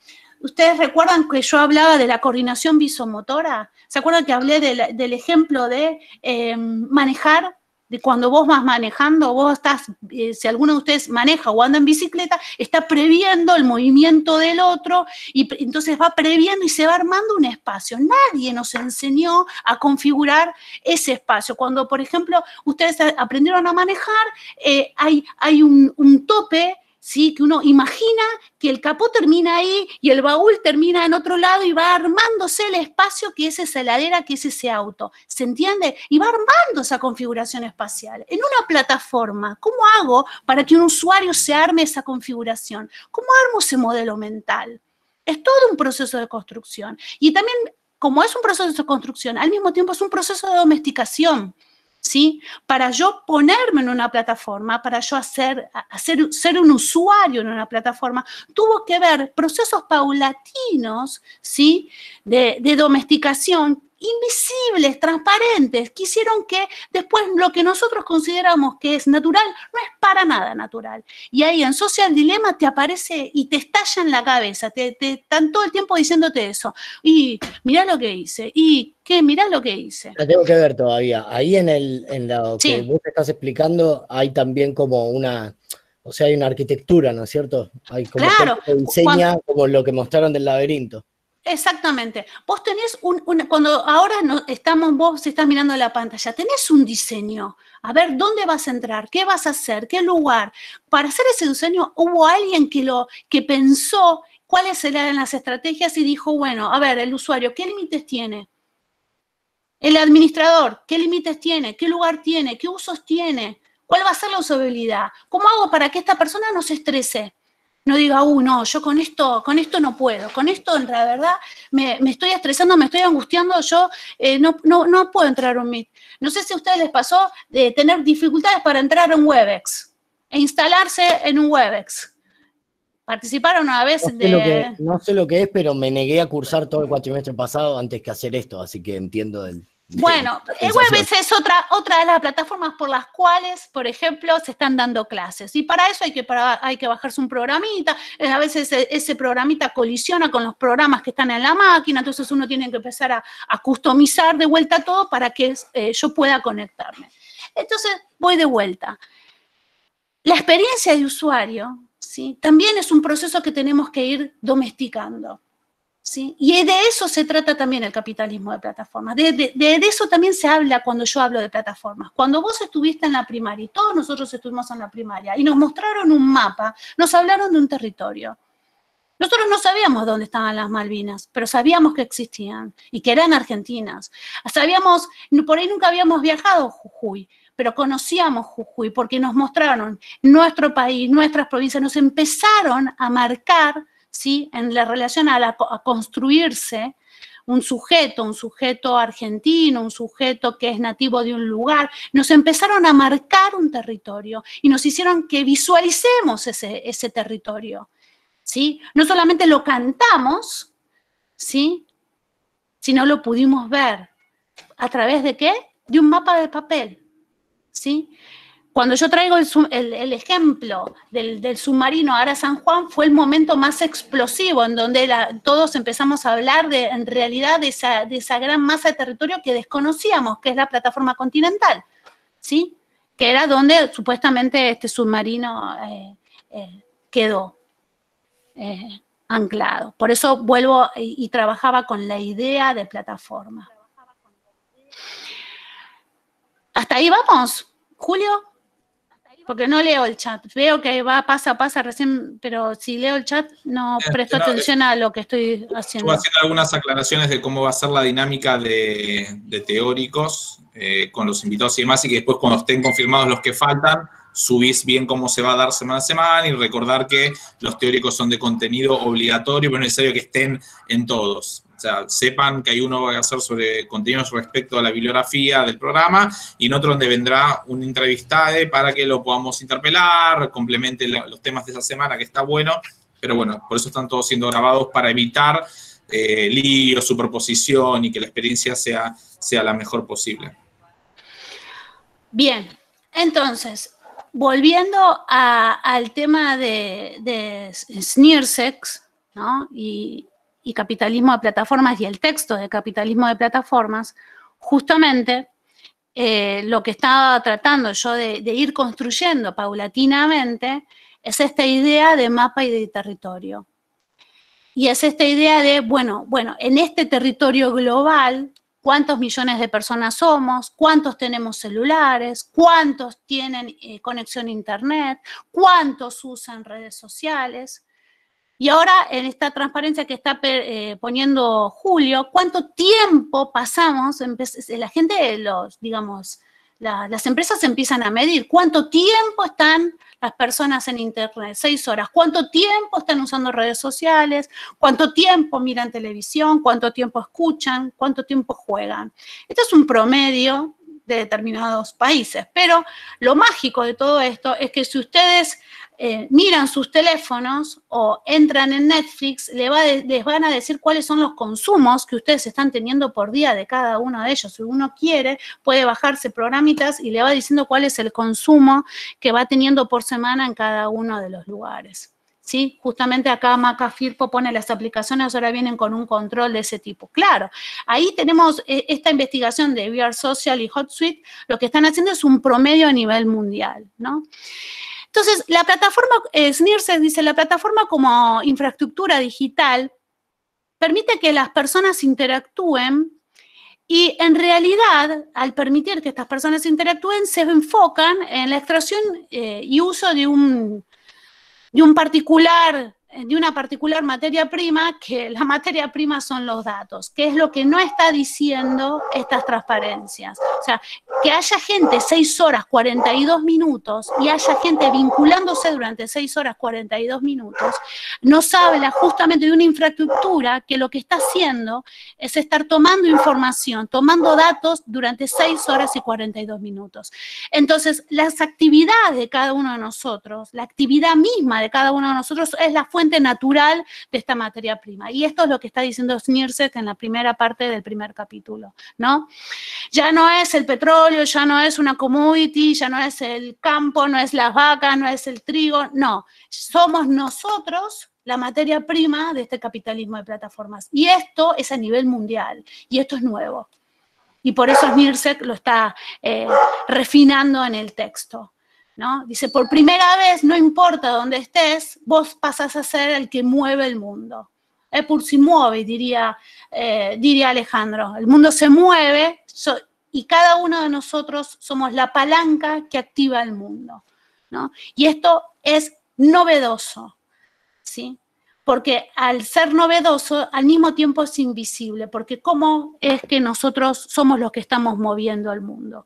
¿Ustedes recuerdan que yo hablaba de la coordinación visomotora? ¿Se acuerdan que hablé del ejemplo de manejar? De cuando vos vas manejando, vos estás, si alguno de ustedes maneja o anda en bicicleta, está previendo el movimiento del otro y entonces va previendo y se va armando un espacio. Nadie nos enseñó a configurar ese espacio. Cuando, por ejemplo, ustedes aprendieron a manejar, hay un tope, ¿sí? Que uno imagina que el capó termina ahí y el baúl termina en otro lado y va armándose el espacio que es esa heladera, que es ese auto. ¿Se entiende? Y va armando esa configuración espacial. En una plataforma, ¿cómo hago para que un usuario se arme esa configuración? ¿Cómo armo ese modelo mental? Es todo un proceso de construcción. Y también, como es un proceso de construcción, al mismo tiempo es un proceso de domesticación. ¿Sí? Para yo ponerme en una plataforma, para yo ser un usuario en una plataforma, tuvo que ver procesos paulatinos, ¿sí? de domesticación, invisibles, transparentes, que hicieron que después lo que nosotros consideramos que es natural, no es para nada natural. Y ahí en Social Dilemma te aparece y te estalla en la cabeza, te están todo el tiempo diciéndote eso. Y mirá lo que hice, y ¿qué? Mirá lo que hice. La tengo que ver todavía. Ahí en lo que vos te estás explicando, hay también como o sea, hay una arquitectura, ¿no es cierto? Hay como claro, que diseña como lo que mostraron del laberinto. Exactamente. Vos tenés cuando ahora vos estás mirando la pantalla, tenés un diseño. A ver, ¿dónde vas a entrar? ¿Qué vas a hacer? ¿Qué lugar? Para hacer ese diseño hubo alguien que pensó cuáles eran las estrategias y dijo, bueno, a ver, el usuario, ¿qué límites tiene? El administrador, ¿qué límites tiene? ¿Qué lugar tiene? ¿Qué usos tiene? ¿Cuál va a ser la usabilidad? ¿Cómo hago para que esta persona no se estrese? No diga, no, yo con esto no puedo, con esto en la verdad me estoy estresando, me estoy angustiando, yo no puedo entrar a un Meet. No sé si a ustedes les pasó de tener dificultades para entrar a un Webex e instalarse en un Webex. ¿Participaron una vez no sé lo que es, pero me negué a cursar todo el cuatrimestre pasado antes que hacer esto, así que entiendo Bueno, el Webex es otra de las plataformas por las cuales, por ejemplo, se están dando clases. Y para eso hay que bajarse un programita. A veces ese programita colisiona con los programas que están en la máquina, entonces uno tiene que empezar a customizar de vuelta todo para que yo pueda conectarme. Entonces, voy de vuelta. La experiencia de usuario, ¿sí? También es un proceso que tenemos que ir domesticando. ¿Sí? Y de eso se trata también el capitalismo de plataformas. De eso también se habla cuando yo hablo de plataformas. Cuando vos estuviste en la primaria, y todos nosotros estuvimos en la primaria, y nos mostraron un mapa, nos hablaron de un territorio. Nosotros no sabíamos dónde estaban las Malvinas, pero sabíamos que existían y que eran argentinas. Sabíamos, por ahí nunca habíamos viajado a Jujuy, pero conocíamos Jujuy porque nos mostraron nuestro país, nuestras provincias, nos empezaron a marcar, ¿sí? En la relación a construirse un sujeto argentino, un sujeto que es nativo de un lugar, nos empezaron a marcar un territorio y nos hicieron que visualicemos ese territorio, ¿sí? No solamente lo cantamos, ¿sí? Sino lo pudimos ver. ¿A través de qué? De un mapa de papel, ¿sí? Cuando yo traigo el ejemplo del submarino Ara San Juan, fue el momento más explosivo en donde todos empezamos a hablar en realidad de esa gran masa de territorio que desconocíamos, que es la plataforma continental, ¿sí? Que era donde supuestamente este submarino quedó anclado. Por eso vuelvo y trabajaba con la idea de plataforma. ¿Hasta ahí vamos, Julio? Porque no leo el chat. Veo que pasa recién, pero si leo el chat no presto atención a lo que estoy haciendo. Estuve haciendo algunas aclaraciones de cómo va a ser la dinámica de teóricos con los invitados y demás, y que después cuando estén confirmados los que faltan, subís bien cómo se va a dar semana a semana, y recordar que los teóricos son de contenido obligatorio, pero es necesario que estén en todos. O sea, sepan que hay uno que va a hacer sobre contenidos respecto a la bibliografía del programa y en otro donde vendrá un entrevistado para que lo podamos interpelar, complemente los temas de esa semana, que está bueno. Pero bueno, por eso están todos siendo grabados para evitar líos, superposición y que la experiencia sea la mejor posible. Bien, entonces, volviendo al tema de Snearsex, ¿no? Y y Capitalismo de Plataformas y el texto de Capitalismo de Plataformas, justamente lo que estaba tratando yo de ir construyendo paulatinamente es esta idea de mapa y de territorio. Y es esta idea de, bueno, en este territorio global, ¿cuántos millones de personas somos? ¿Cuántos tenemos celulares? ¿Cuántos tienen conexión a internet? ¿Cuántos usan redes sociales? Y ahora, en esta transparencia que está poniendo Julio, ¿cuánto tiempo pasamos? La gente, las empresas empiezan a medir cuánto tiempo están las personas en internet, 6 horas, cuánto tiempo están usando redes sociales, cuánto tiempo miran televisión, cuánto tiempo escuchan, cuánto tiempo juegan. Este es un promedio de determinados países, pero lo mágico de todo esto es que si ustedes miran sus teléfonos o entran en Netflix, les van a decir cuáles son los consumos que ustedes están teniendo por día de cada uno de ellos. Si uno quiere, puede bajarse programitas y le va diciendo cuál es el consumo que va teniendo por semana en cada uno de los lugares. ¿Sí? Justamente acá Macafirpo pone las aplicaciones, ahora vienen con un control de ese tipo. Claro, ahí tenemos esta investigación de VR Social y HotSuite, lo que están haciendo es un promedio a nivel mundial, ¿no? Entonces, la plataforma, SNIRSEC dice, la plataforma como infraestructura digital permite que las personas interactúen y en realidad, al permitir que estas personas interactúen, se enfocan en la extracción y uso de una particular materia prima, que la materia prima son los datos, que es lo que no está diciendo estas transparencias. O sea, que haya gente 6 horas 42 minutos y haya gente vinculándose durante 6 horas 42 minutos, nos habla justamente de una infraestructura que lo que está haciendo es estar tomando información, tomando datos durante 6 horas y 42 minutos. Entonces, las actividades de cada uno de nosotros, la actividad misma de cada uno de nosotros es la fuente natural de esta materia prima. Y esto es lo que está diciendo SNIRSEC en la primera parte del primer capítulo, ¿no? Ya no es el petróleo, ya no es una commodity, ya no es el campo, no es las vacas, no es el trigo, no. Somos nosotros la materia prima de este capitalismo de plataformas. Y esto es a nivel mundial, y esto es nuevo. Y por eso SNIRSEC lo está refinando en el texto, ¿no? Dice, por primera vez, no importa dónde estés, vos pasás a ser el que mueve el mundo. Por si mueve, diría Alejandro. El mundo se mueve y cada uno de nosotros somos la palanca que activa el mundo, ¿no? Y esto es novedoso, ¿sí? Porque al ser novedoso, al mismo tiempo es invisible, porque ¿cómo es que nosotros somos los que estamos moviendo el mundo?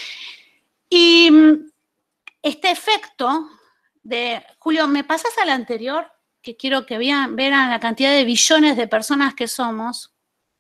Y este efecto de, Julio, ¿me pasas al anterior? Que quiero que vean la cantidad de billones de personas que somos.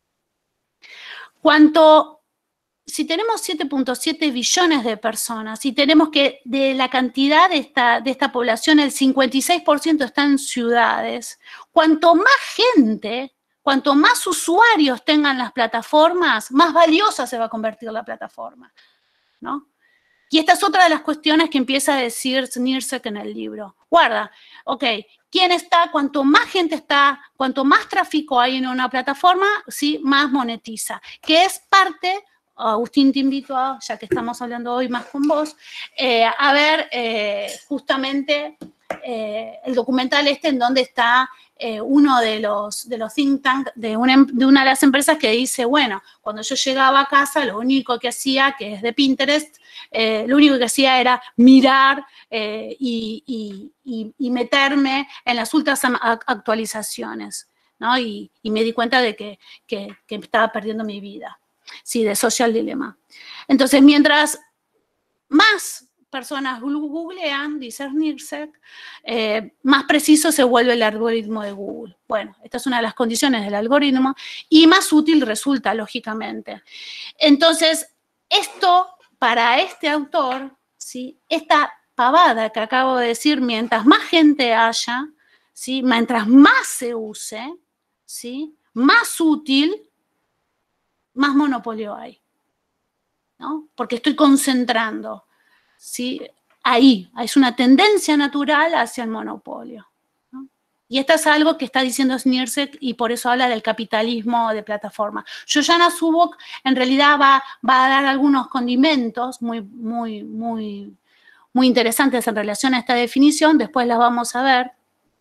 Si tenemos 7.7 billones de personas y tenemos que de la cantidad de esta población, el 56% está en ciudades, cuanto más gente, cuanto más usuarios tengan las plataformas, más valiosa se va a convertir la plataforma, ¿no? Y esta es otra de las cuestiones que empieza a decir SNIRSEC en el libro. Guarda, ok, ¿quién está? Cuanto más gente está, cuanto más tráfico hay en una plataforma, ¿sí? Más monetiza. Que es parte, Agustín, te invito a, ya que estamos hablando hoy más con vos, a ver justamente el documental en donde está uno de los think tanks de una de las empresas que dice, bueno, cuando yo llegaba a casa, lo único que hacía, que es de Pinterest, lo único que hacía era mirar y meterme en las últimas actualizaciones, ¿no? Y me di cuenta de que estaba perdiendo mi vida, sí, de Social Dilemma. Entonces, mientras más personas googlean, dice SNIRSEC, más preciso se vuelve el algoritmo de Google. Bueno, esta es una de las condiciones del algoritmo y más útil resulta, lógicamente. Entonces, esto, para este autor, ¿sí? Esta pavada que acabo de decir, mientras más gente haya, ¿sí? Mientras más se use, ¿sí? Más útil, más monopolio hay, ¿no? Porque estoy concentrando, ¿sí? Ahí, es una tendencia natural hacia el monopolio, ¿no? Y esto es algo que está diciendo Snirsek y por eso habla del capitalismo de plataforma. Shoshana Zuboff en realidad va a dar algunos condimentos muy interesantes en relación a esta definición, después las vamos a ver.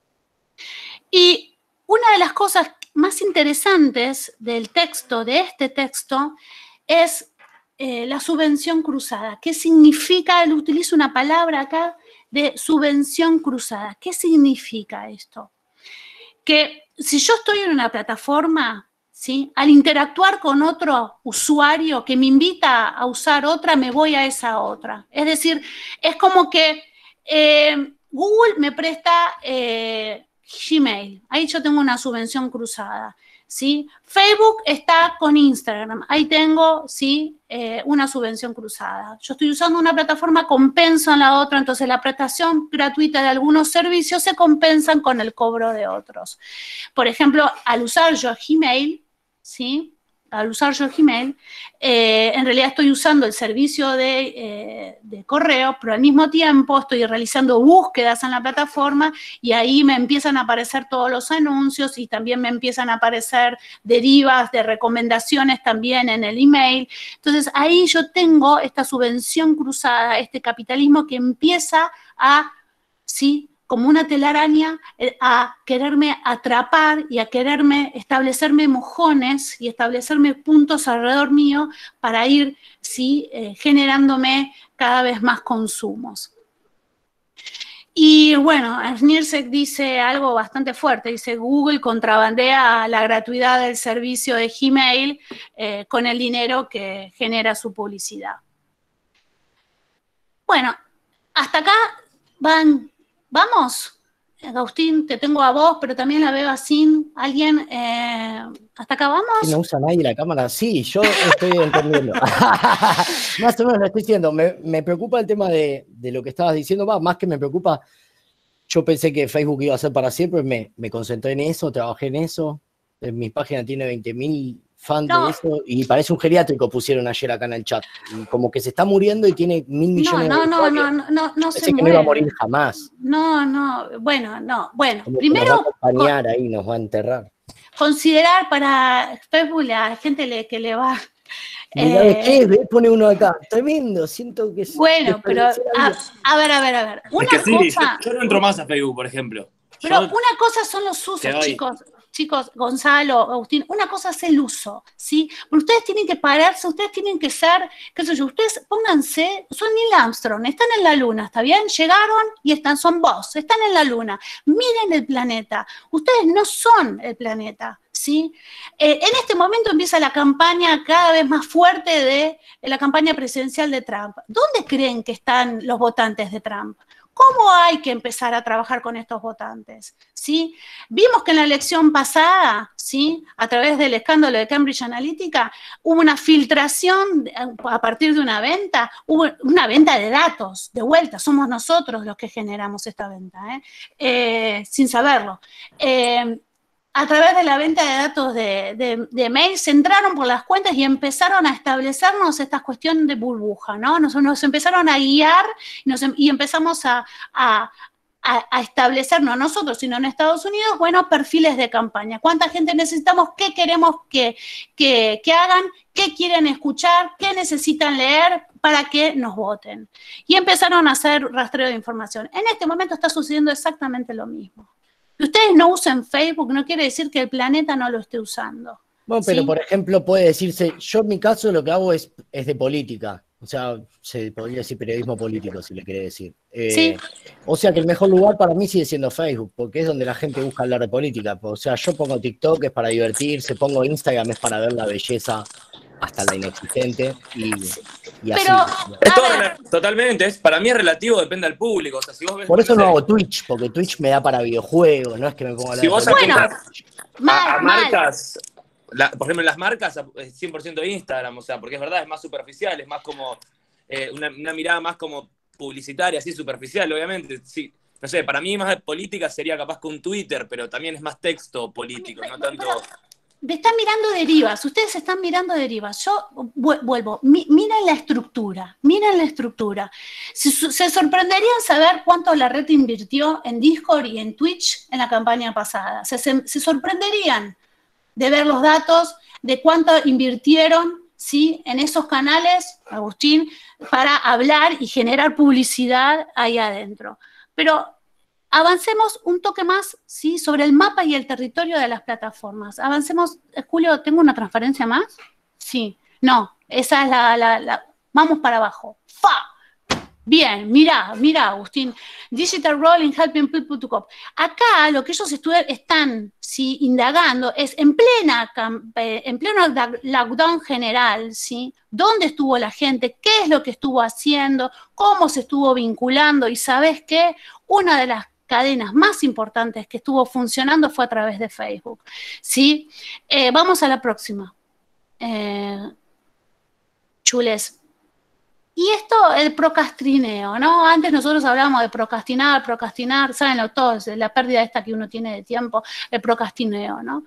Y una de las cosas más interesantes del texto, de este texto, es la subvención cruzada. ¿Qué significa? Él utiliza una palabra acá de subvención cruzada. ¿Qué significa esto? Que si yo estoy en una plataforma, ¿sí? Al interactuar con otro usuario que me invita a usar otra, me voy a esa otra. Es decir, es como que Google me presta Gmail. Ahí yo tengo una subvención cruzada. ¿Sí? Facebook está con Instagram, ahí tengo, ¿sí? Una subvención cruzada. Yo estoy usando una plataforma, compenso en la otra, entonces la prestación gratuita de algunos servicios se compensan con el cobro de otros. Por ejemplo, al usar yo Gmail, ¿sí? Al usar yo Gmail, en realidad estoy usando el servicio de correo, pero al mismo tiempo estoy realizando búsquedas en la plataforma y ahí me empiezan a aparecer todos los anuncios y también me empiezan a aparecer derivas de recomendaciones también en el email. Entonces, ahí yo tengo esta subvención cruzada, este capitalismo que empieza a, ¿sí?, como una telaraña, a quererme atrapar y a quererme establecerme mojones y establecerme puntos alrededor mío para ir, ¿sí?, generándome cada vez más consumos. Y bueno, Snirsek dice algo bastante fuerte, dice Google contrabandea la gratuidad del servicio de Gmail con el dinero que genera su publicidad. Bueno, hasta acá ¿vamos? Agustín, te tengo a vos, pero también la veo a Sin. ¿Alguien? ¿Hasta acá vamos? ¿No usa nadie la cámara? Sí, yo estoy entendiendo. Más o menos lo estoy diciendo. Me preocupa el tema de lo que estabas diciendo. Más que me preocupa, yo pensé que Facebook iba a ser para siempre. Me concentré en eso, trabajé en eso. Mi página tiene 20.000 fans de eso y parece un geriátrico, pusieron ayer acá en el chat. Y como que se está muriendo y tiene 1.000 millones de usuarios. No se que muere. No iba a morir jamás. Bueno, como primero nos va a acompañar ahí, nos va a enterrar. Considerar para Facebook la gente que le va. ¿Qué pone uno acá? Tremendo, siento que... Bueno, pero a ver. Una es que cosa, yo no entro más a Facebook, por ejemplo. Pero una cosa son los usos, chicos, Gonzalo, Agustín, una cosa es el uso, ¿sí? Pero ustedes tienen que pararse, ustedes tienen que ser, qué sé yo, ustedes pónganse, son Neil Armstrong, están en la luna, ¿está bien? Llegaron y son vos, están en la luna, miren el planeta, ustedes no son el planeta, ¿sí? En este momento empieza la campaña cada vez más fuerte de la campaña presidencial de Trump. ¿Dónde creen que están los votantes de Trump? ¿Cómo hay que empezar a trabajar con estos votantes? ¿Sí? Vimos que en la elección pasada, ¿sí?, a través del escándalo de Cambridge Analytica, hubo una filtración a partir de una venta, hubo una venta de datos, de vuelta, somos nosotros los que generamos esta venta, sin saberlo. A través de la venta de datos de mail, se entraron por las cuentas y empezaron a establecernos esta cuestión de burbuja, ¿no? Nos empezaron a guiar y empezamos a establecer, no nosotros, sino en Estados Unidos, bueno, perfiles de campaña. ¿Cuánta gente necesitamos? ¿Qué queremos que hagan? ¿Qué quieren escuchar? ¿Qué necesitan leer para que nos voten? Y empezaron a hacer rastreo de información. En este momento está sucediendo exactamente lo mismo. Que ustedes no usen Facebook no quiere decir que el planeta no lo esté usando. Bueno, pero ¿sí? Por ejemplo, puede decirse, yo en mi caso lo que hago es de política. O sea, se podría decir periodismo político, si le quiere decir. Sí. O sea que el mejor lugar para mí sigue siendo Facebook, porque es donde la gente busca hablar de política. O sea, yo pongo TikTok, es para divertirse, pongo Instagram, es para ver la belleza hasta la inexistente y pero, así. Es todo totalmente, para mí es relativo, depende del público. O sea, si vos ves, por eso no hago Twitch, porque Twitch me da para videojuegos, no es que me ponga a si vos apuntás a marcas, por ejemplo, las marcas es 100% Instagram, o sea, porque es verdad, es más superficial, es más como una mirada más como publicitaria, así superficial, obviamente. Sí, no sé, para mí más de política sería capaz que un Twitter, pero también es más texto político, no tanto... están mirando derivas, ustedes están mirando derivas. Yo vuelvo, miren la estructura, miren la estructura. Se sorprenderían saber cuánto la red invirtió en Discord y en Twitch en la campaña pasada. Se sorprenderían de ver los datos de cuánto invirtieron, ¿sí?, en esos canales, Agustín, para hablar y generar publicidad ahí adentro. Pero avancemos un toque más, ¿sí?, sobre el mapa y el territorio de las plataformas. Avancemos, Julio, ¿tengo una transparencia más? Sí, no, esa es vamos para abajo. ¡Fa! Bien, mira, Agustín. Digital Role in Helping People to Cope. Acá lo que ellos están, ¿sí?, indagando es en pleno lockdown general, ¿sí?, dónde estuvo la gente, qué es lo que estuvo haciendo, cómo se estuvo vinculando, y ¿sabes qué? Una de las cadenas más importantes que estuvo funcionando fue a través de Facebook, ¿sí? Vamos a la próxima. Chules. Y esto, el procrastineo, ¿no? Antes nosotros hablábamos de procrastinar, saben todos, la pérdida esta que uno tiene de tiempo, el procrastineo, ¿no?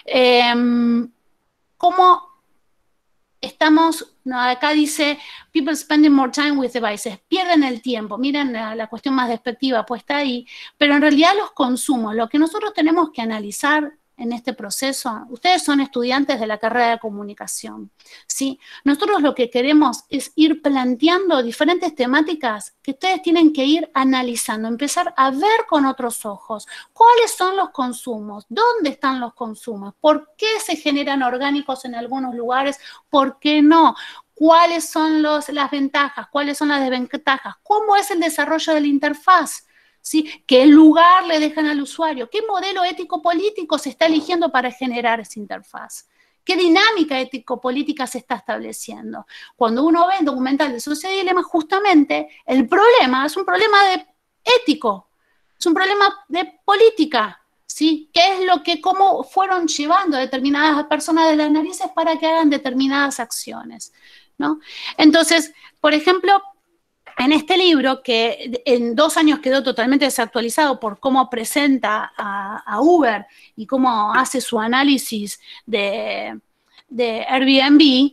¿Cómo estamos? No, acá dice, people spending more time with devices, pierden el tiempo, miren la cuestión más despectiva puesta ahí, pero en realidad los consumos, lo que nosotros tenemos que analizar en este proceso, ustedes son estudiantes de la carrera de comunicación, ¿sí? Nosotros lo que queremos es ir planteando diferentes temáticas que ustedes tienen que ir analizando, empezar a ver con otros ojos cuáles son los consumos, dónde están los consumos, por qué se generan orgánicos en algunos lugares, por qué no, cuáles son las ventajas, cuáles son las desventajas, cómo es el desarrollo de la interfaz, ¿sí? ¿Qué lugar le dejan al usuario? ¿Qué modelo ético-político se está eligiendo para generar esa interfaz? ¿Qué dinámica ético-política se está estableciendo? Cuando uno ve el documental de Sociedad y Dilema, justamente el problema es un problema ético, es un problema de política, ¿sí? ¿Qué es cómo fueron llevando a determinadas personas de las narices para que hagan determinadas acciones, ¿no? Entonces, por ejemplo, en este libro, que en 2 años quedó totalmente desactualizado por cómo presenta a Uber y cómo hace su análisis de Airbnb,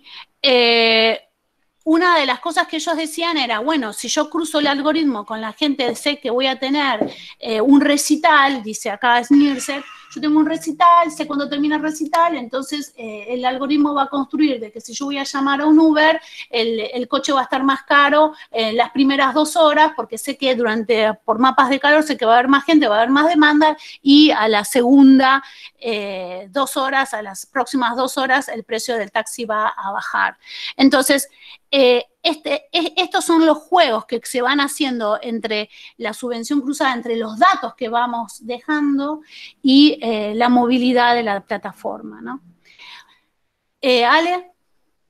una de las cosas que ellos decían era, bueno, si yo cruzo el algoritmo con la gente, sé que voy a tener un recital, dice acá Snearset, yo tengo un recital, sé cuándo termina el recital, entonces el algoritmo va a construir de que si yo voy a llamar a un Uber, el coche va a estar más caro en las primeras 2 horas, porque sé que por mapas de calor, sé que va a haber más gente, va a haber más demanda, y a la segunda 2 horas, a las próximas 2 horas, el precio del taxi va a bajar. Entonces, estos son los juegos que se van haciendo entre la subvención cruzada, entre los datos que vamos dejando y la movilidad de la plataforma, ¿no? Ale.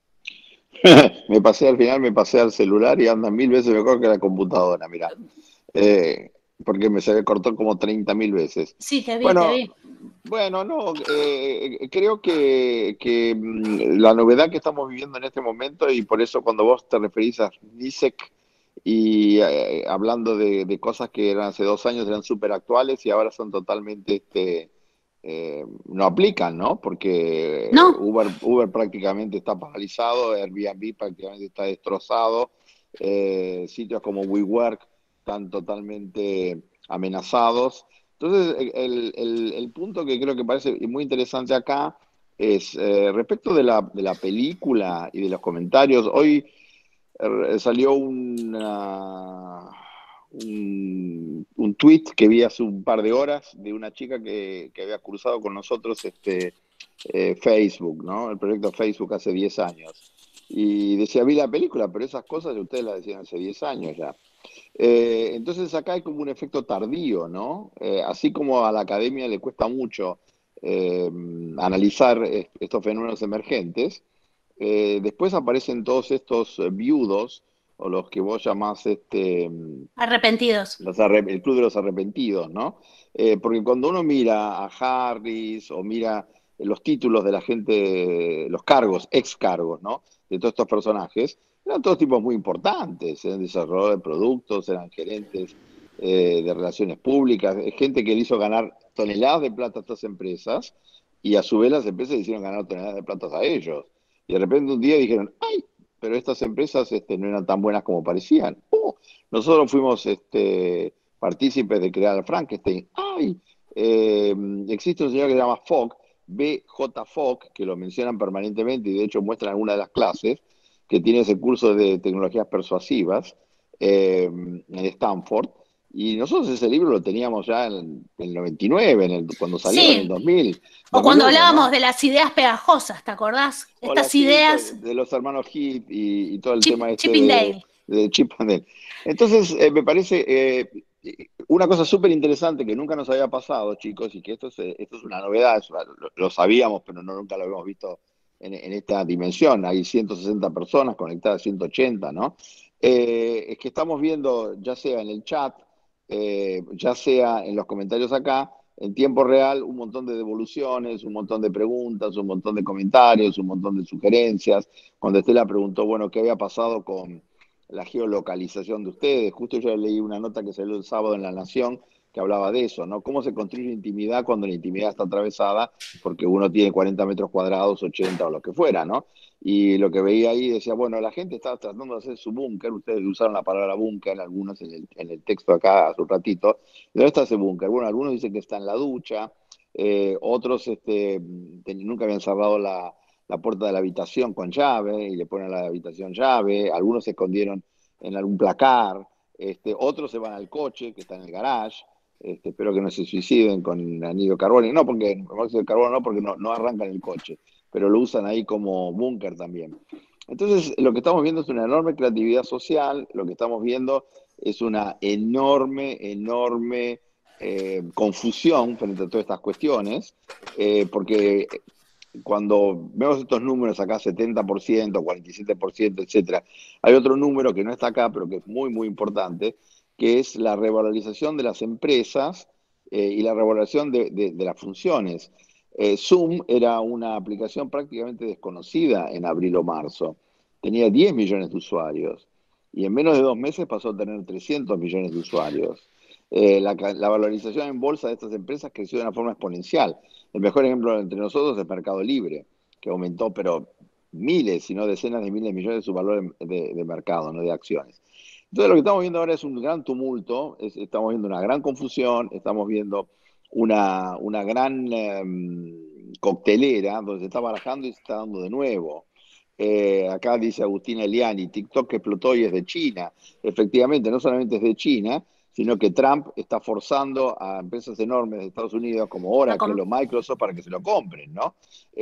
Al final me pasé al celular y anda 1000 veces mejor que la computadora, mirá. Porque se me cortó como 30.000 veces. Sí, te vi. Bueno, no, creo que la novedad que estamos viviendo en este momento, y por eso cuando vos te referís a NICEC y hablando de cosas que eran hace 2 años, eran súper actuales y ahora son totalmente, no aplican, ¿no? Porque no. Uber prácticamente está paralizado, Airbnb prácticamente está destrozado, sitios como WeWork están totalmente amenazados. Entonces, el punto que creo que parece muy interesante acá es respecto de la película y de los comentarios. Hoy salió un tweet que vi hace un par de horas de una chica que había cruzado con nosotros Facebook, ¿no? El proyecto Facebook hace 10 años. Y decía, vi la película, pero esas cosas ustedes las decían hace 10 años ya. Entonces acá hay como un efecto tardío, ¿no? Así como a la academia le cuesta mucho analizar estos fenómenos emergentes, después aparecen todos estos viudos, o los que vos llamás arrepentidos. El club de los arrepentidos, ¿no? Porque cuando uno mira a Harris o mira los títulos de la gente, los cargos, ex cargos, ¿no? De todos estos personajes, eran todos tipos muy importantes, eran desarrolladores de productos, eran gerentes de relaciones públicas, gente que le hizo ganar toneladas de plata a estas empresas, y a su vez las empresas hicieron ganar toneladas de platas a ellos. Y de repente un día dijeron, ¡ay! Pero estas empresas no eran tan buenas como parecían. Nosotros fuimos partícipes de crear Frankenstein. ¡Ay! Existe un señor que se llama Fogg, B.J. Fogg, que lo mencionan permanentemente y de hecho muestran alguna de las clases, que tiene ese curso de tecnologías persuasivas en Stanford. Y nosotros ese libro lo teníamos ya en el 99, cuando salió, en el 2000. O cuando 2001, hablábamos ¿no? de las ideas pegajosas, ¿te acordás? Hola, Estas sí, ideas. de los hermanos Heath y todo el tema Chip and Dale. de Chip and Dale. Entonces, me parece una cosa súper interesante que nunca nos había pasado, chicos, y que esto es una novedad, lo sabíamos, pero nunca lo habíamos visto en esta dimensión. Hay 160 personas conectadas, 180, ¿no? Es que estamos viendo, ya sea en el chat, ya sea en los comentarios acá, en tiempo real, un montón de devoluciones, un montón de preguntas, un montón de comentarios, un montón de sugerencias. Cuando Estela preguntó, bueno, ¿qué había pasado con la geolocalización de ustedes? Justo yo leí una nota que salió el sábado en La Nación que hablaba de eso, ¿no? ¿Cómo se construye intimidad cuando la intimidad está atravesada porque uno tiene 40 metros cuadrados, 80 o lo que fuera, ¿no? Y lo que veía ahí decía, bueno, la gente estaba tratando de hacer su búnker, ustedes usaron la palabra búnker algunos en el texto acá hace un ratito. ¿Dónde está ese búnker? Bueno, algunos dicen que está en la ducha, otros nunca habían cerrado la puerta de la habitación con llave y le ponen a la habitación llave, algunos se escondieron en algún placar, otros se van al coche que está en el garage. Espero que no se suiciden con anillo carbónico, no porque monóxido de carbono no, porque no arrancan el coche, pero lo usan ahí como búnker también. Entonces, lo que estamos viendo es una enorme creatividad social, lo que estamos viendo es una enorme confusión frente a todas estas cuestiones, porque cuando vemos estos números acá, 70%, 47%, etcétera, hay otro número que no está acá, pero que es muy importante, que es la revalorización de las empresas y la revalorización de las funciones. Zoom era una aplicación prácticamente desconocida en abril o marzo. Tenía 10 millones de usuarios y en menos de 2 meses pasó a tener 300 millones de usuarios. La valorización en bolsa de estas empresas creció de una forma exponencial. El mejor ejemplo entre nosotros es Mercado Libre, que aumentó, pero miles, si no decenas de miles de millones de su valor de mercado, no de acciones. Entonces lo que estamos viendo ahora es un gran tumulto, estamos viendo una gran confusión, estamos viendo una gran coctelera donde se está barajando y se está dando de nuevo. Acá dice Agustín Eliani, TikTok explotó y es de China. Efectivamente, no solamente es de China, sino que Trump está forzando a empresas enormes de Estados Unidos como Oracle o Microsoft para que se lo compren, ¿no?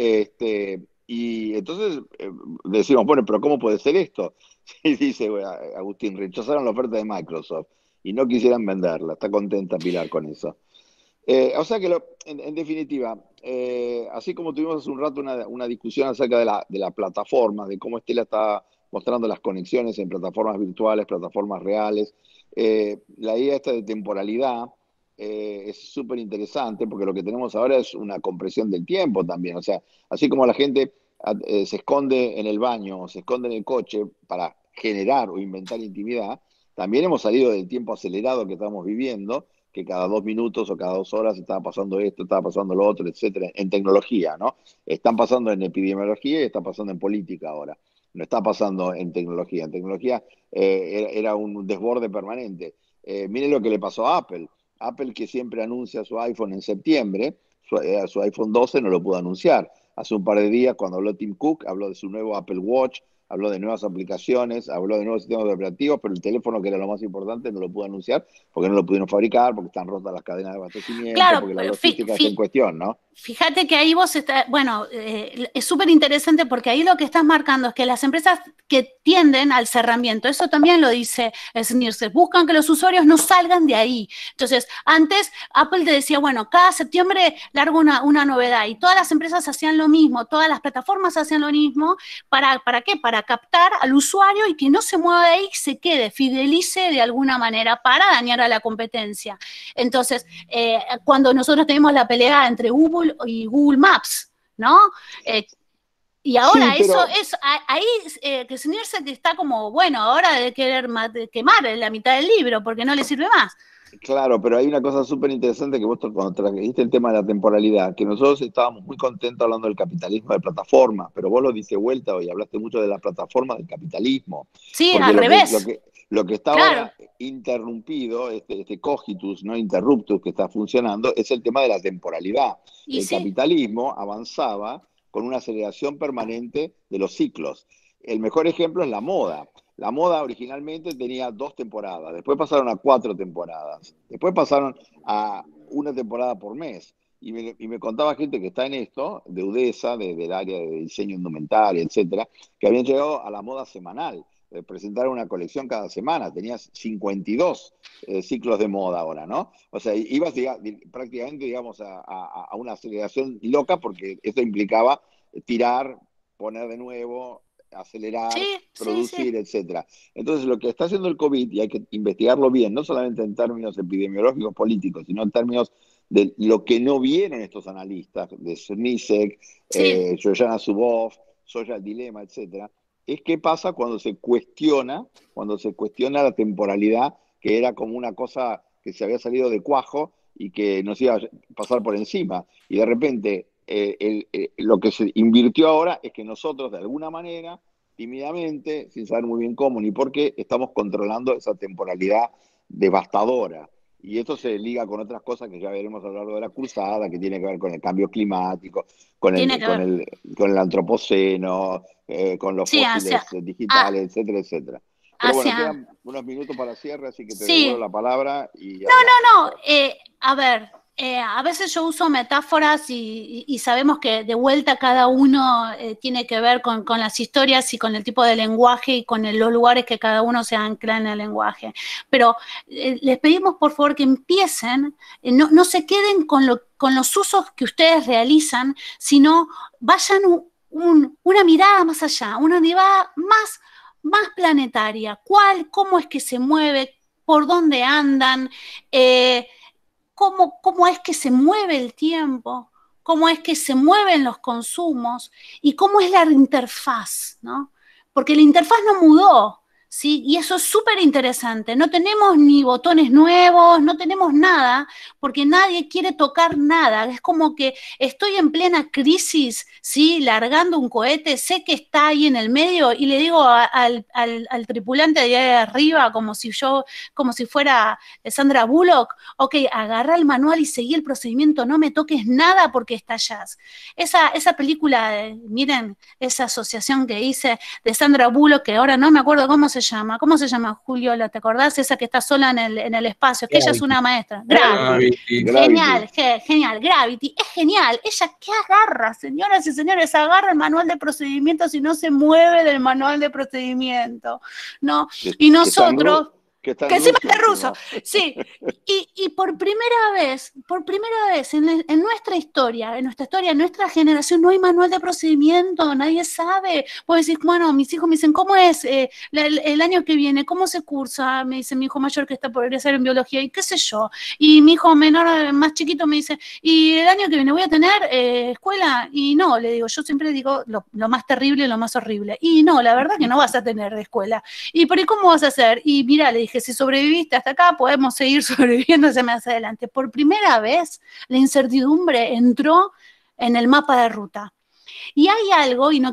Y entonces decimos, bueno, pero ¿cómo puede ser esto? Y dice Agustín, rechazaron la oferta de Microsoft y no quisieran venderla. Está contenta Pilar con eso. O sea que, en definitiva, así como tuvimos hace un rato una discusión acerca de la plataforma, de cómo Estela está mostrando las conexiones en plataformas virtuales, plataformas reales, la idea esta de temporalidad es súper interesante porque lo que tenemos ahora es una compresión del tiempo también. O sea, así como la gente se esconde en el baño o se esconde en el coche para generar o inventar intimidad, también hemos salido del tiempo acelerado que estamos viviendo, que cada 2 minutos o cada 2 horas estaba pasando esto, estaba pasando lo otro, etcétera, en tecnología, ¿no? Están pasando en epidemiología y está pasando en política ahora. No está pasando en tecnología. En tecnología era un desborde permanente. Miren lo que le pasó a Apple. Apple, que siempre anuncia su iPhone en septiembre, su iPhone 12 no lo pudo anunciar. Hace un par de días, cuando habló Tim Cook, habló de su nuevo Apple Watch, habló de nuevas aplicaciones, habló de nuevos sistemas operativos, pero el teléfono, que era lo más importante, no lo pudo anunciar porque no lo pudieron fabricar, porque están rotas las cadenas de abastecimiento, claro, porque la logística está en cuestión, ¿no? Fíjate que ahí vos estás, bueno, es súper interesante porque ahí lo que estás marcando es que las empresas que tienden al cerramiento, eso también lo dice Nielsen, buscan que los usuarios no salgan de ahí. Entonces, antes Apple te decía, bueno, cada septiembre largo una novedad y todas las empresas hacían lo mismo, todas las plataformas hacían lo mismo. ¿Para qué? Para captar al usuario y que no se mueva de ahí, se quede, fidelice de alguna manera para dañar a la competencia. Entonces, cuando nosotros tenemos la pelea entre Google y Google Maps, ¿no? Y ahora sí, pero... eso es, ahí que Nielsen está como, bueno, ahora de querer quemar la mitad del libro porque no le sirve más. Claro, pero hay una cosa súper interesante que vos cuando trajiste el tema de la temporalidad, que nosotros estábamos muy contentos hablando del capitalismo de plataforma, pero vos lo diste vuelta hoy, hablaste mucho de la plataforma del capitalismo, Sí, porque al revés, lo que está claro. ahora interrumpido, este cogitus, no interruptus que está funcionando, es el tema de la temporalidad. Y El sí, capitalismo avanzaba con una aceleración permanente de los ciclos. El mejor ejemplo es la moda. La moda originalmente tenía 2 temporadas, después pasaron a 4 temporadas, después pasaron a una temporada por mes. Y me contaba gente que está en esto, de UDESA, del área de diseño indumentario, etcétera, que habían llegado a la moda semanal. Presentar una colección cada semana, tenías 52 ciclos de moda ahora, ¿no? O sea, ibas prácticamente, digamos, a una aceleración loca porque esto implicaba tirar, poner de nuevo, acelerar, sí, sí, sí. producir, etcétera. Entonces, lo que está haciendo el COVID, y hay que investigarlo bien, no solamente en términos epidemiológicos políticos, sino en términos de lo que no vieron estos analistas, de Smisek, Sí, Shoshana Zuboff, Social Dilemma, etcétera, es qué pasa cuando se cuestiona la temporalidad, que era como una cosa que se había salido de cuajo y que nos iba a pasar por encima. Y de repente, lo que se invirtió ahora es que nosotros, de alguna manera, tímidamente, sin saber muy bien cómo ni por qué, estamos controlando esa temporalidad devastadora. Y esto se liga con otras cosas que ya veremos a lo largo de la cursada, que tiene que ver con el cambio climático, con tiene el, que con ver. el, con el antropoceno, con los Sí, fósiles a- digitales, etcétera, etcétera. Pero bueno, hacia, quedan unos minutos para cierre, así que te devuelvo sí. la palabra y No, hablamos. A no, no. ver. A ver, a veces yo uso metáforas y sabemos que de vuelta cada uno tiene que ver con las historias y con el tipo de lenguaje y con los lugares que cada uno se ancla en el lenguaje. Pero les pedimos por favor que empiecen, no se queden con los usos que ustedes realizan, sino vayan una mirada más allá, una mirada más planetaria. ¿Cómo es que se mueve? ¿Por dónde andan? eh, cómo es que se mueve el tiempo, cómo es que se mueven los consumos y cómo es la interfaz, ¿no? Porque la interfaz no mudó, ¿sí? Y eso es súper interesante. No tenemos ni botones nuevos, no tenemos nada, porque nadie quiere tocar nada. Es como que estoy en plena crisis, ¿sí? Largando un cohete, sé que está ahí en el medio y le digo al tripulante de ahí arriba, como si fuera Sandra Bullock, ok, agarra el manual y seguí el procedimiento, no me toques nada porque estallás. Esa película, miren, esa asociación que hice de Sandra Bullock, que ahora no me acuerdo cómo se llama, Julio, ¿te acordás? Esa que está sola en el espacio, que ella es Gravity. una maestra. Gravity. Gravity. Gravity. Genial, Gravity, es genial. Ella, ¿qué agarra, señoras y señores? Agarra el manual de procedimientos y no se mueve del manual de procedimiento, ¿no? Que, Y que está en nosotros, que está que en encima ruso es de ruso, encima. sí. Y por primera vez en nuestra historia, en nuestra generación, no hay manual de procedimiento, nadie sabe. Vos decís, bueno, mis hijos me dicen, ¿cómo es el año que viene? ¿Cómo se cursa? Me dice mi hijo mayor que está por egresar en biología, y qué sé yo. Y mi hijo menor, más chiquito, me dice, ¿y el año que viene voy a tener escuela? Y no, le digo, yo siempre digo lo más terrible y lo más horrible. Y no, la verdad que no vas a tener escuela. ¿Y por ahí cómo vas a hacer? Y mira, le dije, si sobreviviste hasta acá, podemos seguir sobreviviéndose más adelante. Por primera vez, la incertidumbre entró en el mapa de ruta. Y hay algo, y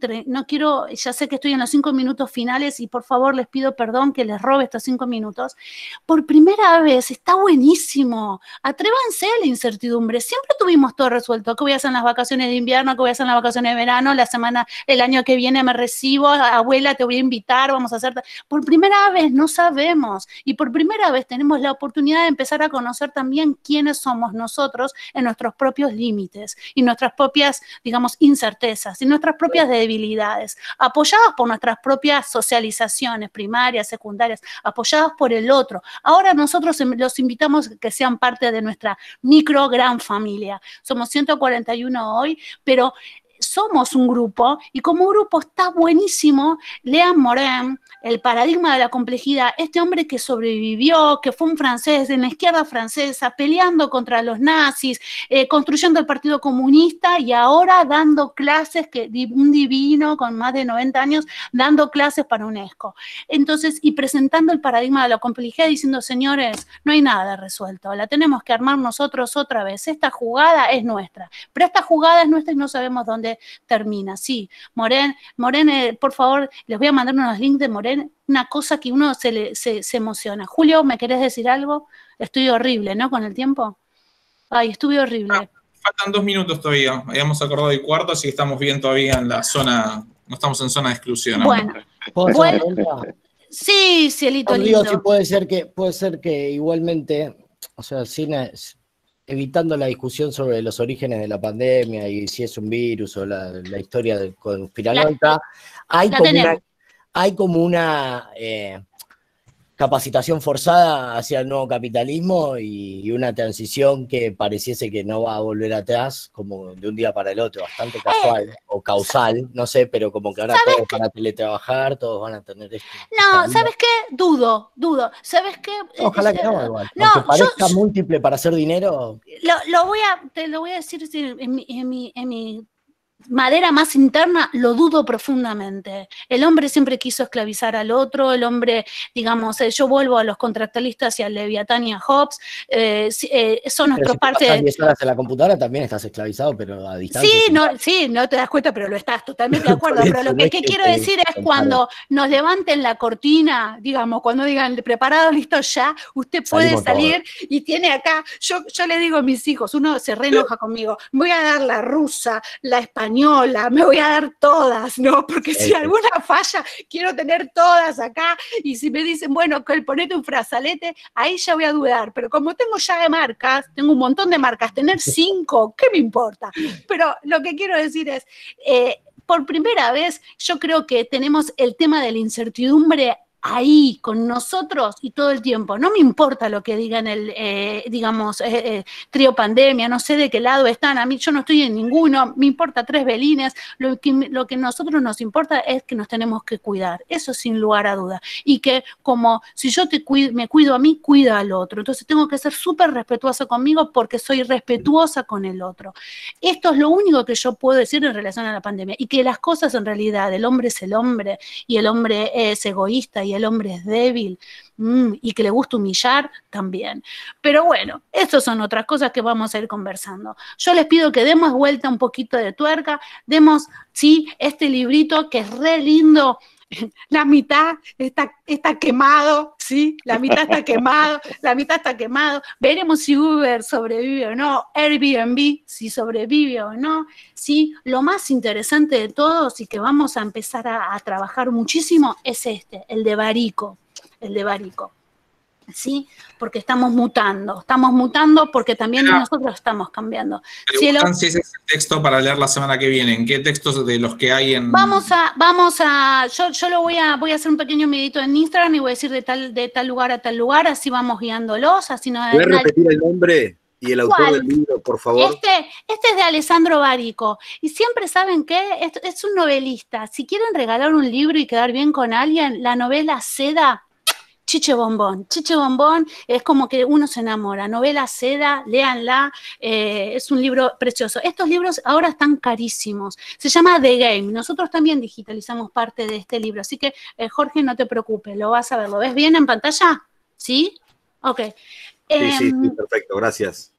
ya sé que estoy en los 5 minutos finales y por favor les pido perdón que les robe estos 5 minutos. Por primera vez, está buenísimo. Atrévanse a la incertidumbre. Siempre tuvimos todo resuelto. ¿Qué voy a hacer en las vacaciones de invierno? ¿Qué voy a hacer en las vacaciones de verano? El año que viene me recibo, abuela, te voy a invitar, vamos a hacer. Por primera vez no sabemos y por primera vez tenemos la oportunidad de empezar a conocer también quiénes somos nosotros en nuestros propios límites y nuestras propias, digamos, incertezas y nuestras propias debilidades, apoyadas por nuestras propias socializaciones primarias, secundarias, apoyadas por el otro. Ahora nosotros los invitamos a que sean parte de nuestra micro gran familia. Somos 141 hoy, pero somos un grupo y como grupo está buenísimo. Lean Morin, el paradigma de la complejidad, este hombre que sobrevivió, que fue un francés en la izquierda francesa, peleando contra los nazis, construyendo el Partido Comunista y ahora dando clases, un divino con más de 90 años, dando clases para UNESCO. Entonces, y presentando el paradigma de la complejidad diciendo, señores, no hay nada resuelto, la tenemos que armar nosotros otra vez, esta jugada es nuestra, pero esta jugada es nuestra y no sabemos dónde termina. Sí, Morén, por favor, les voy a mandar unos links de Morén, una cosa que uno se emociona. Julio, ¿me querés decir algo? Estoy horrible, ¿no? Con el tiempo. Ay, estuve horrible. Faltan 2 minutos todavía. Habíamos acordado el cuarto, así que estamos bien todavía en la zona, no estamos en zona de exclusión. Bueno, ¿Puedo hacer una pregunta? Sí, cielito Digo, lindo. sí, puede ser que igualmente, o sea, evitando la discusión sobre los orígenes de la pandemia y si es un virus o la historia conspiranoica, hay como una capacitación forzada hacia el nuevo capitalismo y una transición que pareciese que no va a volver atrás, como de un día para el otro, bastante casual o causal, no sé, pero como que ahora todos van a teletrabajar, todos van a tener esto. No, ¿sabes qué? Dudo. ¿Sabes qué? Ojalá que no, igual. No, aunque parezca múltiple para hacer dinero. Te lo voy a decir en mi madera más interna, lo dudo profundamente. El hombre siempre quiso esclavizar al otro, el hombre, digamos, yo vuelvo a los contractualistas y a Leviatán y a Hobbes, son nuestros partes. Si pasas 10 horas en la computadora también estás esclavizado, pero a distancia. Sí, no te das cuenta, pero lo estás totalmente de acuerdo. Pero lo que quiero decir es cuando nos levanten la cortina, digamos, cuando digan preparado, listo ya, usted puede salir y tiene acá, yo le digo a mis hijos, uno se re enoja conmigo, voy a dar la rusa, la española, me voy a dar todas, ¿no? Porque si alguna falla, quiero tener todas acá, y si me dicen, bueno, ponete un brazalete, ahí ya voy a dudar, pero como tengo ya de marcas, tengo un montón de marcas, tener 5, ¿qué me importa? Pero lo que quiero decir es, por primera vez, yo creo que tenemos el tema de la incertidumbre ahí con nosotros y todo el tiempo. No me importa lo que digan trío pandemia, no sé de qué lado están, a mí yo no estoy en ninguno, me importa 3 velines, lo que a nosotros nos importa es que nos tenemos que cuidar, eso sin lugar a duda, y que como si yo me cuido a mí, cuido al otro, entonces tengo que ser súper respetuosa conmigo porque soy respetuosa con el otro. Esto es lo único que yo puedo decir en relación a la pandemia, y que las cosas en realidad, el hombre es el hombre, y el hombre es egoísta, y el hombre es débil, y que le gusta humillar también. Pero bueno, estas son otras cosas que vamos a ir conversando. Yo les pido que demos vuelta un poquito de tuerca, demos, sí, este librito que es re lindo. La mitad está quemado, ¿sí? La mitad está quemado. Veremos si Uber sobrevive o no, Airbnb si sobrevive o no, ¿sí? Lo más interesante de todos y que vamos a empezar a trabajar muchísimo es el de Barico, ¿sí? Porque estamos mutando porque también nosotros estamos cambiando. Preguntan si ese es el texto para leer la semana que viene. ¿En qué textos de los que hay en...? Yo voy a hacer un pequeño medito en Instagram y voy a decir de tal lugar a tal lugar, así vamos guiándolos, así no... ¿Puedes repetir el nombre y el autor del libro, por favor? Este es de Alessandro Barico, y siempre saben que es un novelista. Si quieren regalar un libro y quedar bien con alguien, la novela Seda, Chiche Bombón es como que uno se enamora. Novela Seda, léanla, es un libro precioso. Estos libros ahora están carísimos. Se llama The Game. Nosotros también digitalizamos parte de este libro, así que Jorge, no te preocupes, lo vas a ver. ¿Lo ves bien en pantalla? ¿Sí? Ok. Sí, perfecto, gracias.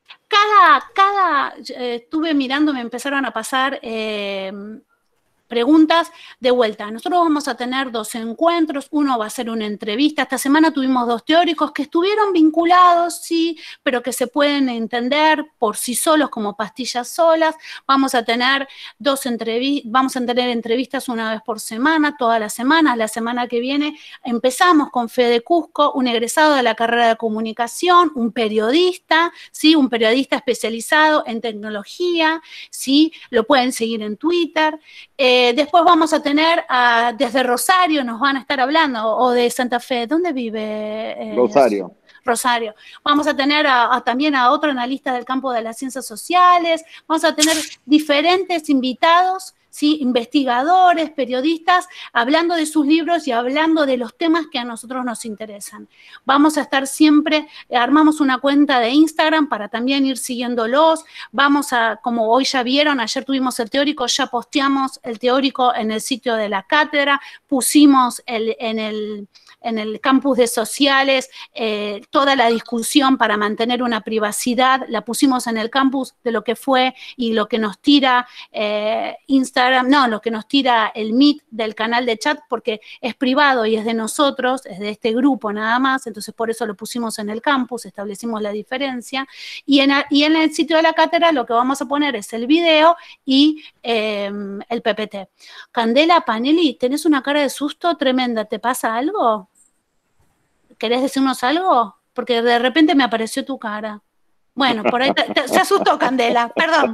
Estuve mirando, me empezaron a pasar preguntas de vuelta. Nosotros vamos a tener 2 encuentros, uno va a ser una entrevista. Esta semana tuvimos 2 teóricos que estuvieron vinculados, sí, pero que se pueden entender por sí solos como pastillas solas. Vamos a tener entrevistas una vez por semana, todas las semanas. La semana que viene empezamos con Fede Cusco, un egresado de la carrera de comunicación, un periodista, ¿sí? Un periodista especializado en tecnología, ¿sí? Lo pueden seguir en Twitter. Después vamos a tener desde Rosario, nos van a estar hablando, o de Santa Fe. ¿Dónde vive? Rosario. Vamos a tener también a otro analista del campo de las ciencias sociales. Vamos a tener diferentes invitados, ¿sí? Investigadores, periodistas, hablando de sus libros y hablando de los temas que a nosotros nos interesan. Vamos a estar siempre, armamos una cuenta de Instagram para también ir siguiéndolos, vamos a, como hoy ya vieron, ayer tuvimos el teórico, ya posteamos el teórico en el sitio de la cátedra, pusimos en el campus de sociales toda la discusión para mantener una privacidad, la pusimos en el campus de lo que fue y lo que nos tira Instagram, no, lo que nos tira el Meet del canal de chat, porque es privado y es de nosotros, es de este grupo nada más, entonces por eso lo pusimos en el campus, establecimos la diferencia, y en el sitio de la cátedra lo que vamos a poner es el video y el PPT. Candela Panelli, tenés una cara de susto tremenda, ¿te pasa algo? ¿Querés decirnos algo? Porque de repente me apareció tu cara. Bueno, por ahí se asustó Candela, perdón.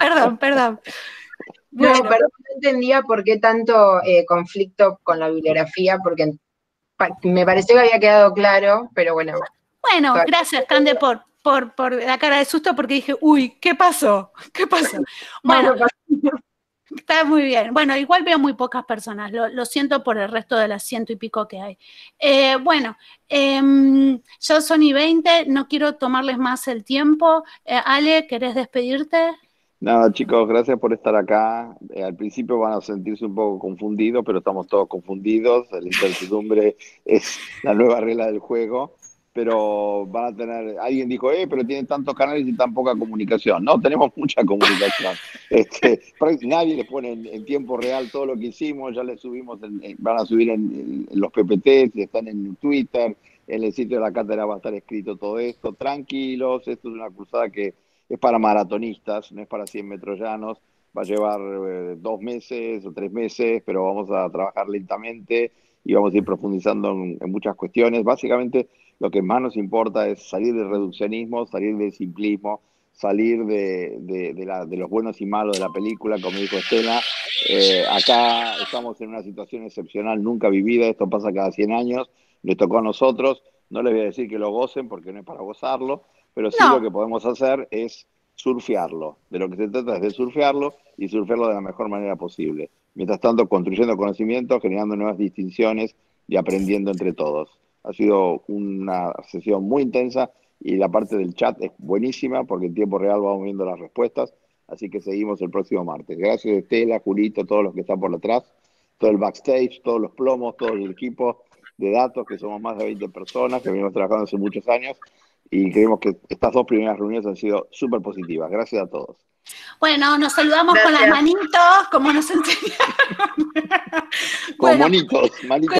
No, Bueno. perdón, no entendía por qué tanto conflicto con la bibliografía, porque me pareció que había quedado claro, pero bueno. Bueno, gracias, Cande, por la cara de susto, porque dije, uy, ¿qué pasó? Bueno, está muy bien. Bueno, igual veo muy pocas personas, lo siento por el resto de las 100 y pico que hay. Bueno, ya son y 20, no quiero tomarles más el tiempo. Ale, ¿querés despedirte? Nada, chicos, gracias por estar acá. Al principio van a sentirse un poco confundidos, pero estamos todos confundidos. La incertidumbre es la nueva regla del juego. Pero van a tener, alguien dijo, pero tienen tantos canales y tan poca comunicación. No, tenemos mucha comunicación. Nadie les pone en tiempo real todo lo que hicimos, ya les subimos, van a subir en los PPTs, están en Twitter, en el sitio de la cátedra va a estar escrito todo esto. Tranquilos, esto es una cruzada que es para maratonistas, no es para 100 metros llanos. Va a llevar 2 meses o 3 meses, pero vamos a trabajar lentamente y vamos a ir profundizando en muchas cuestiones. Básicamente, lo que más nos importa es salir del reduccionismo, salir del simplismo, salir de los buenos y malos de la película, como dijo Estela. Acá estamos en una situación excepcional, nunca vivida, esto pasa cada 100 años, les tocó a nosotros, no les voy a decir que lo gocen porque no es para gozarlo, pero sí lo que podemos hacer es surfearlo. De lo que se trata es de surfearlo y surfearlo de la mejor manera posible. Mientras tanto, construyendo conocimiento, generando nuevas distinciones y aprendiendo entre todos. Ha sido una sesión muy intensa y la parte del chat es buenísima porque en tiempo real vamos viendo las respuestas, así que seguimos el próximo martes. Gracias Estela, Julito, todos los que están por detrás, todo el backstage, todos los plomos, todo el equipo de datos, que somos más de 20 personas, que venimos trabajando hace muchos años y creemos que estas 2 primeras reuniones han sido súper positivas. Gracias a todos. Bueno, nos saludamos con las manitos, como nos enseñaron. Con monitos, manitos.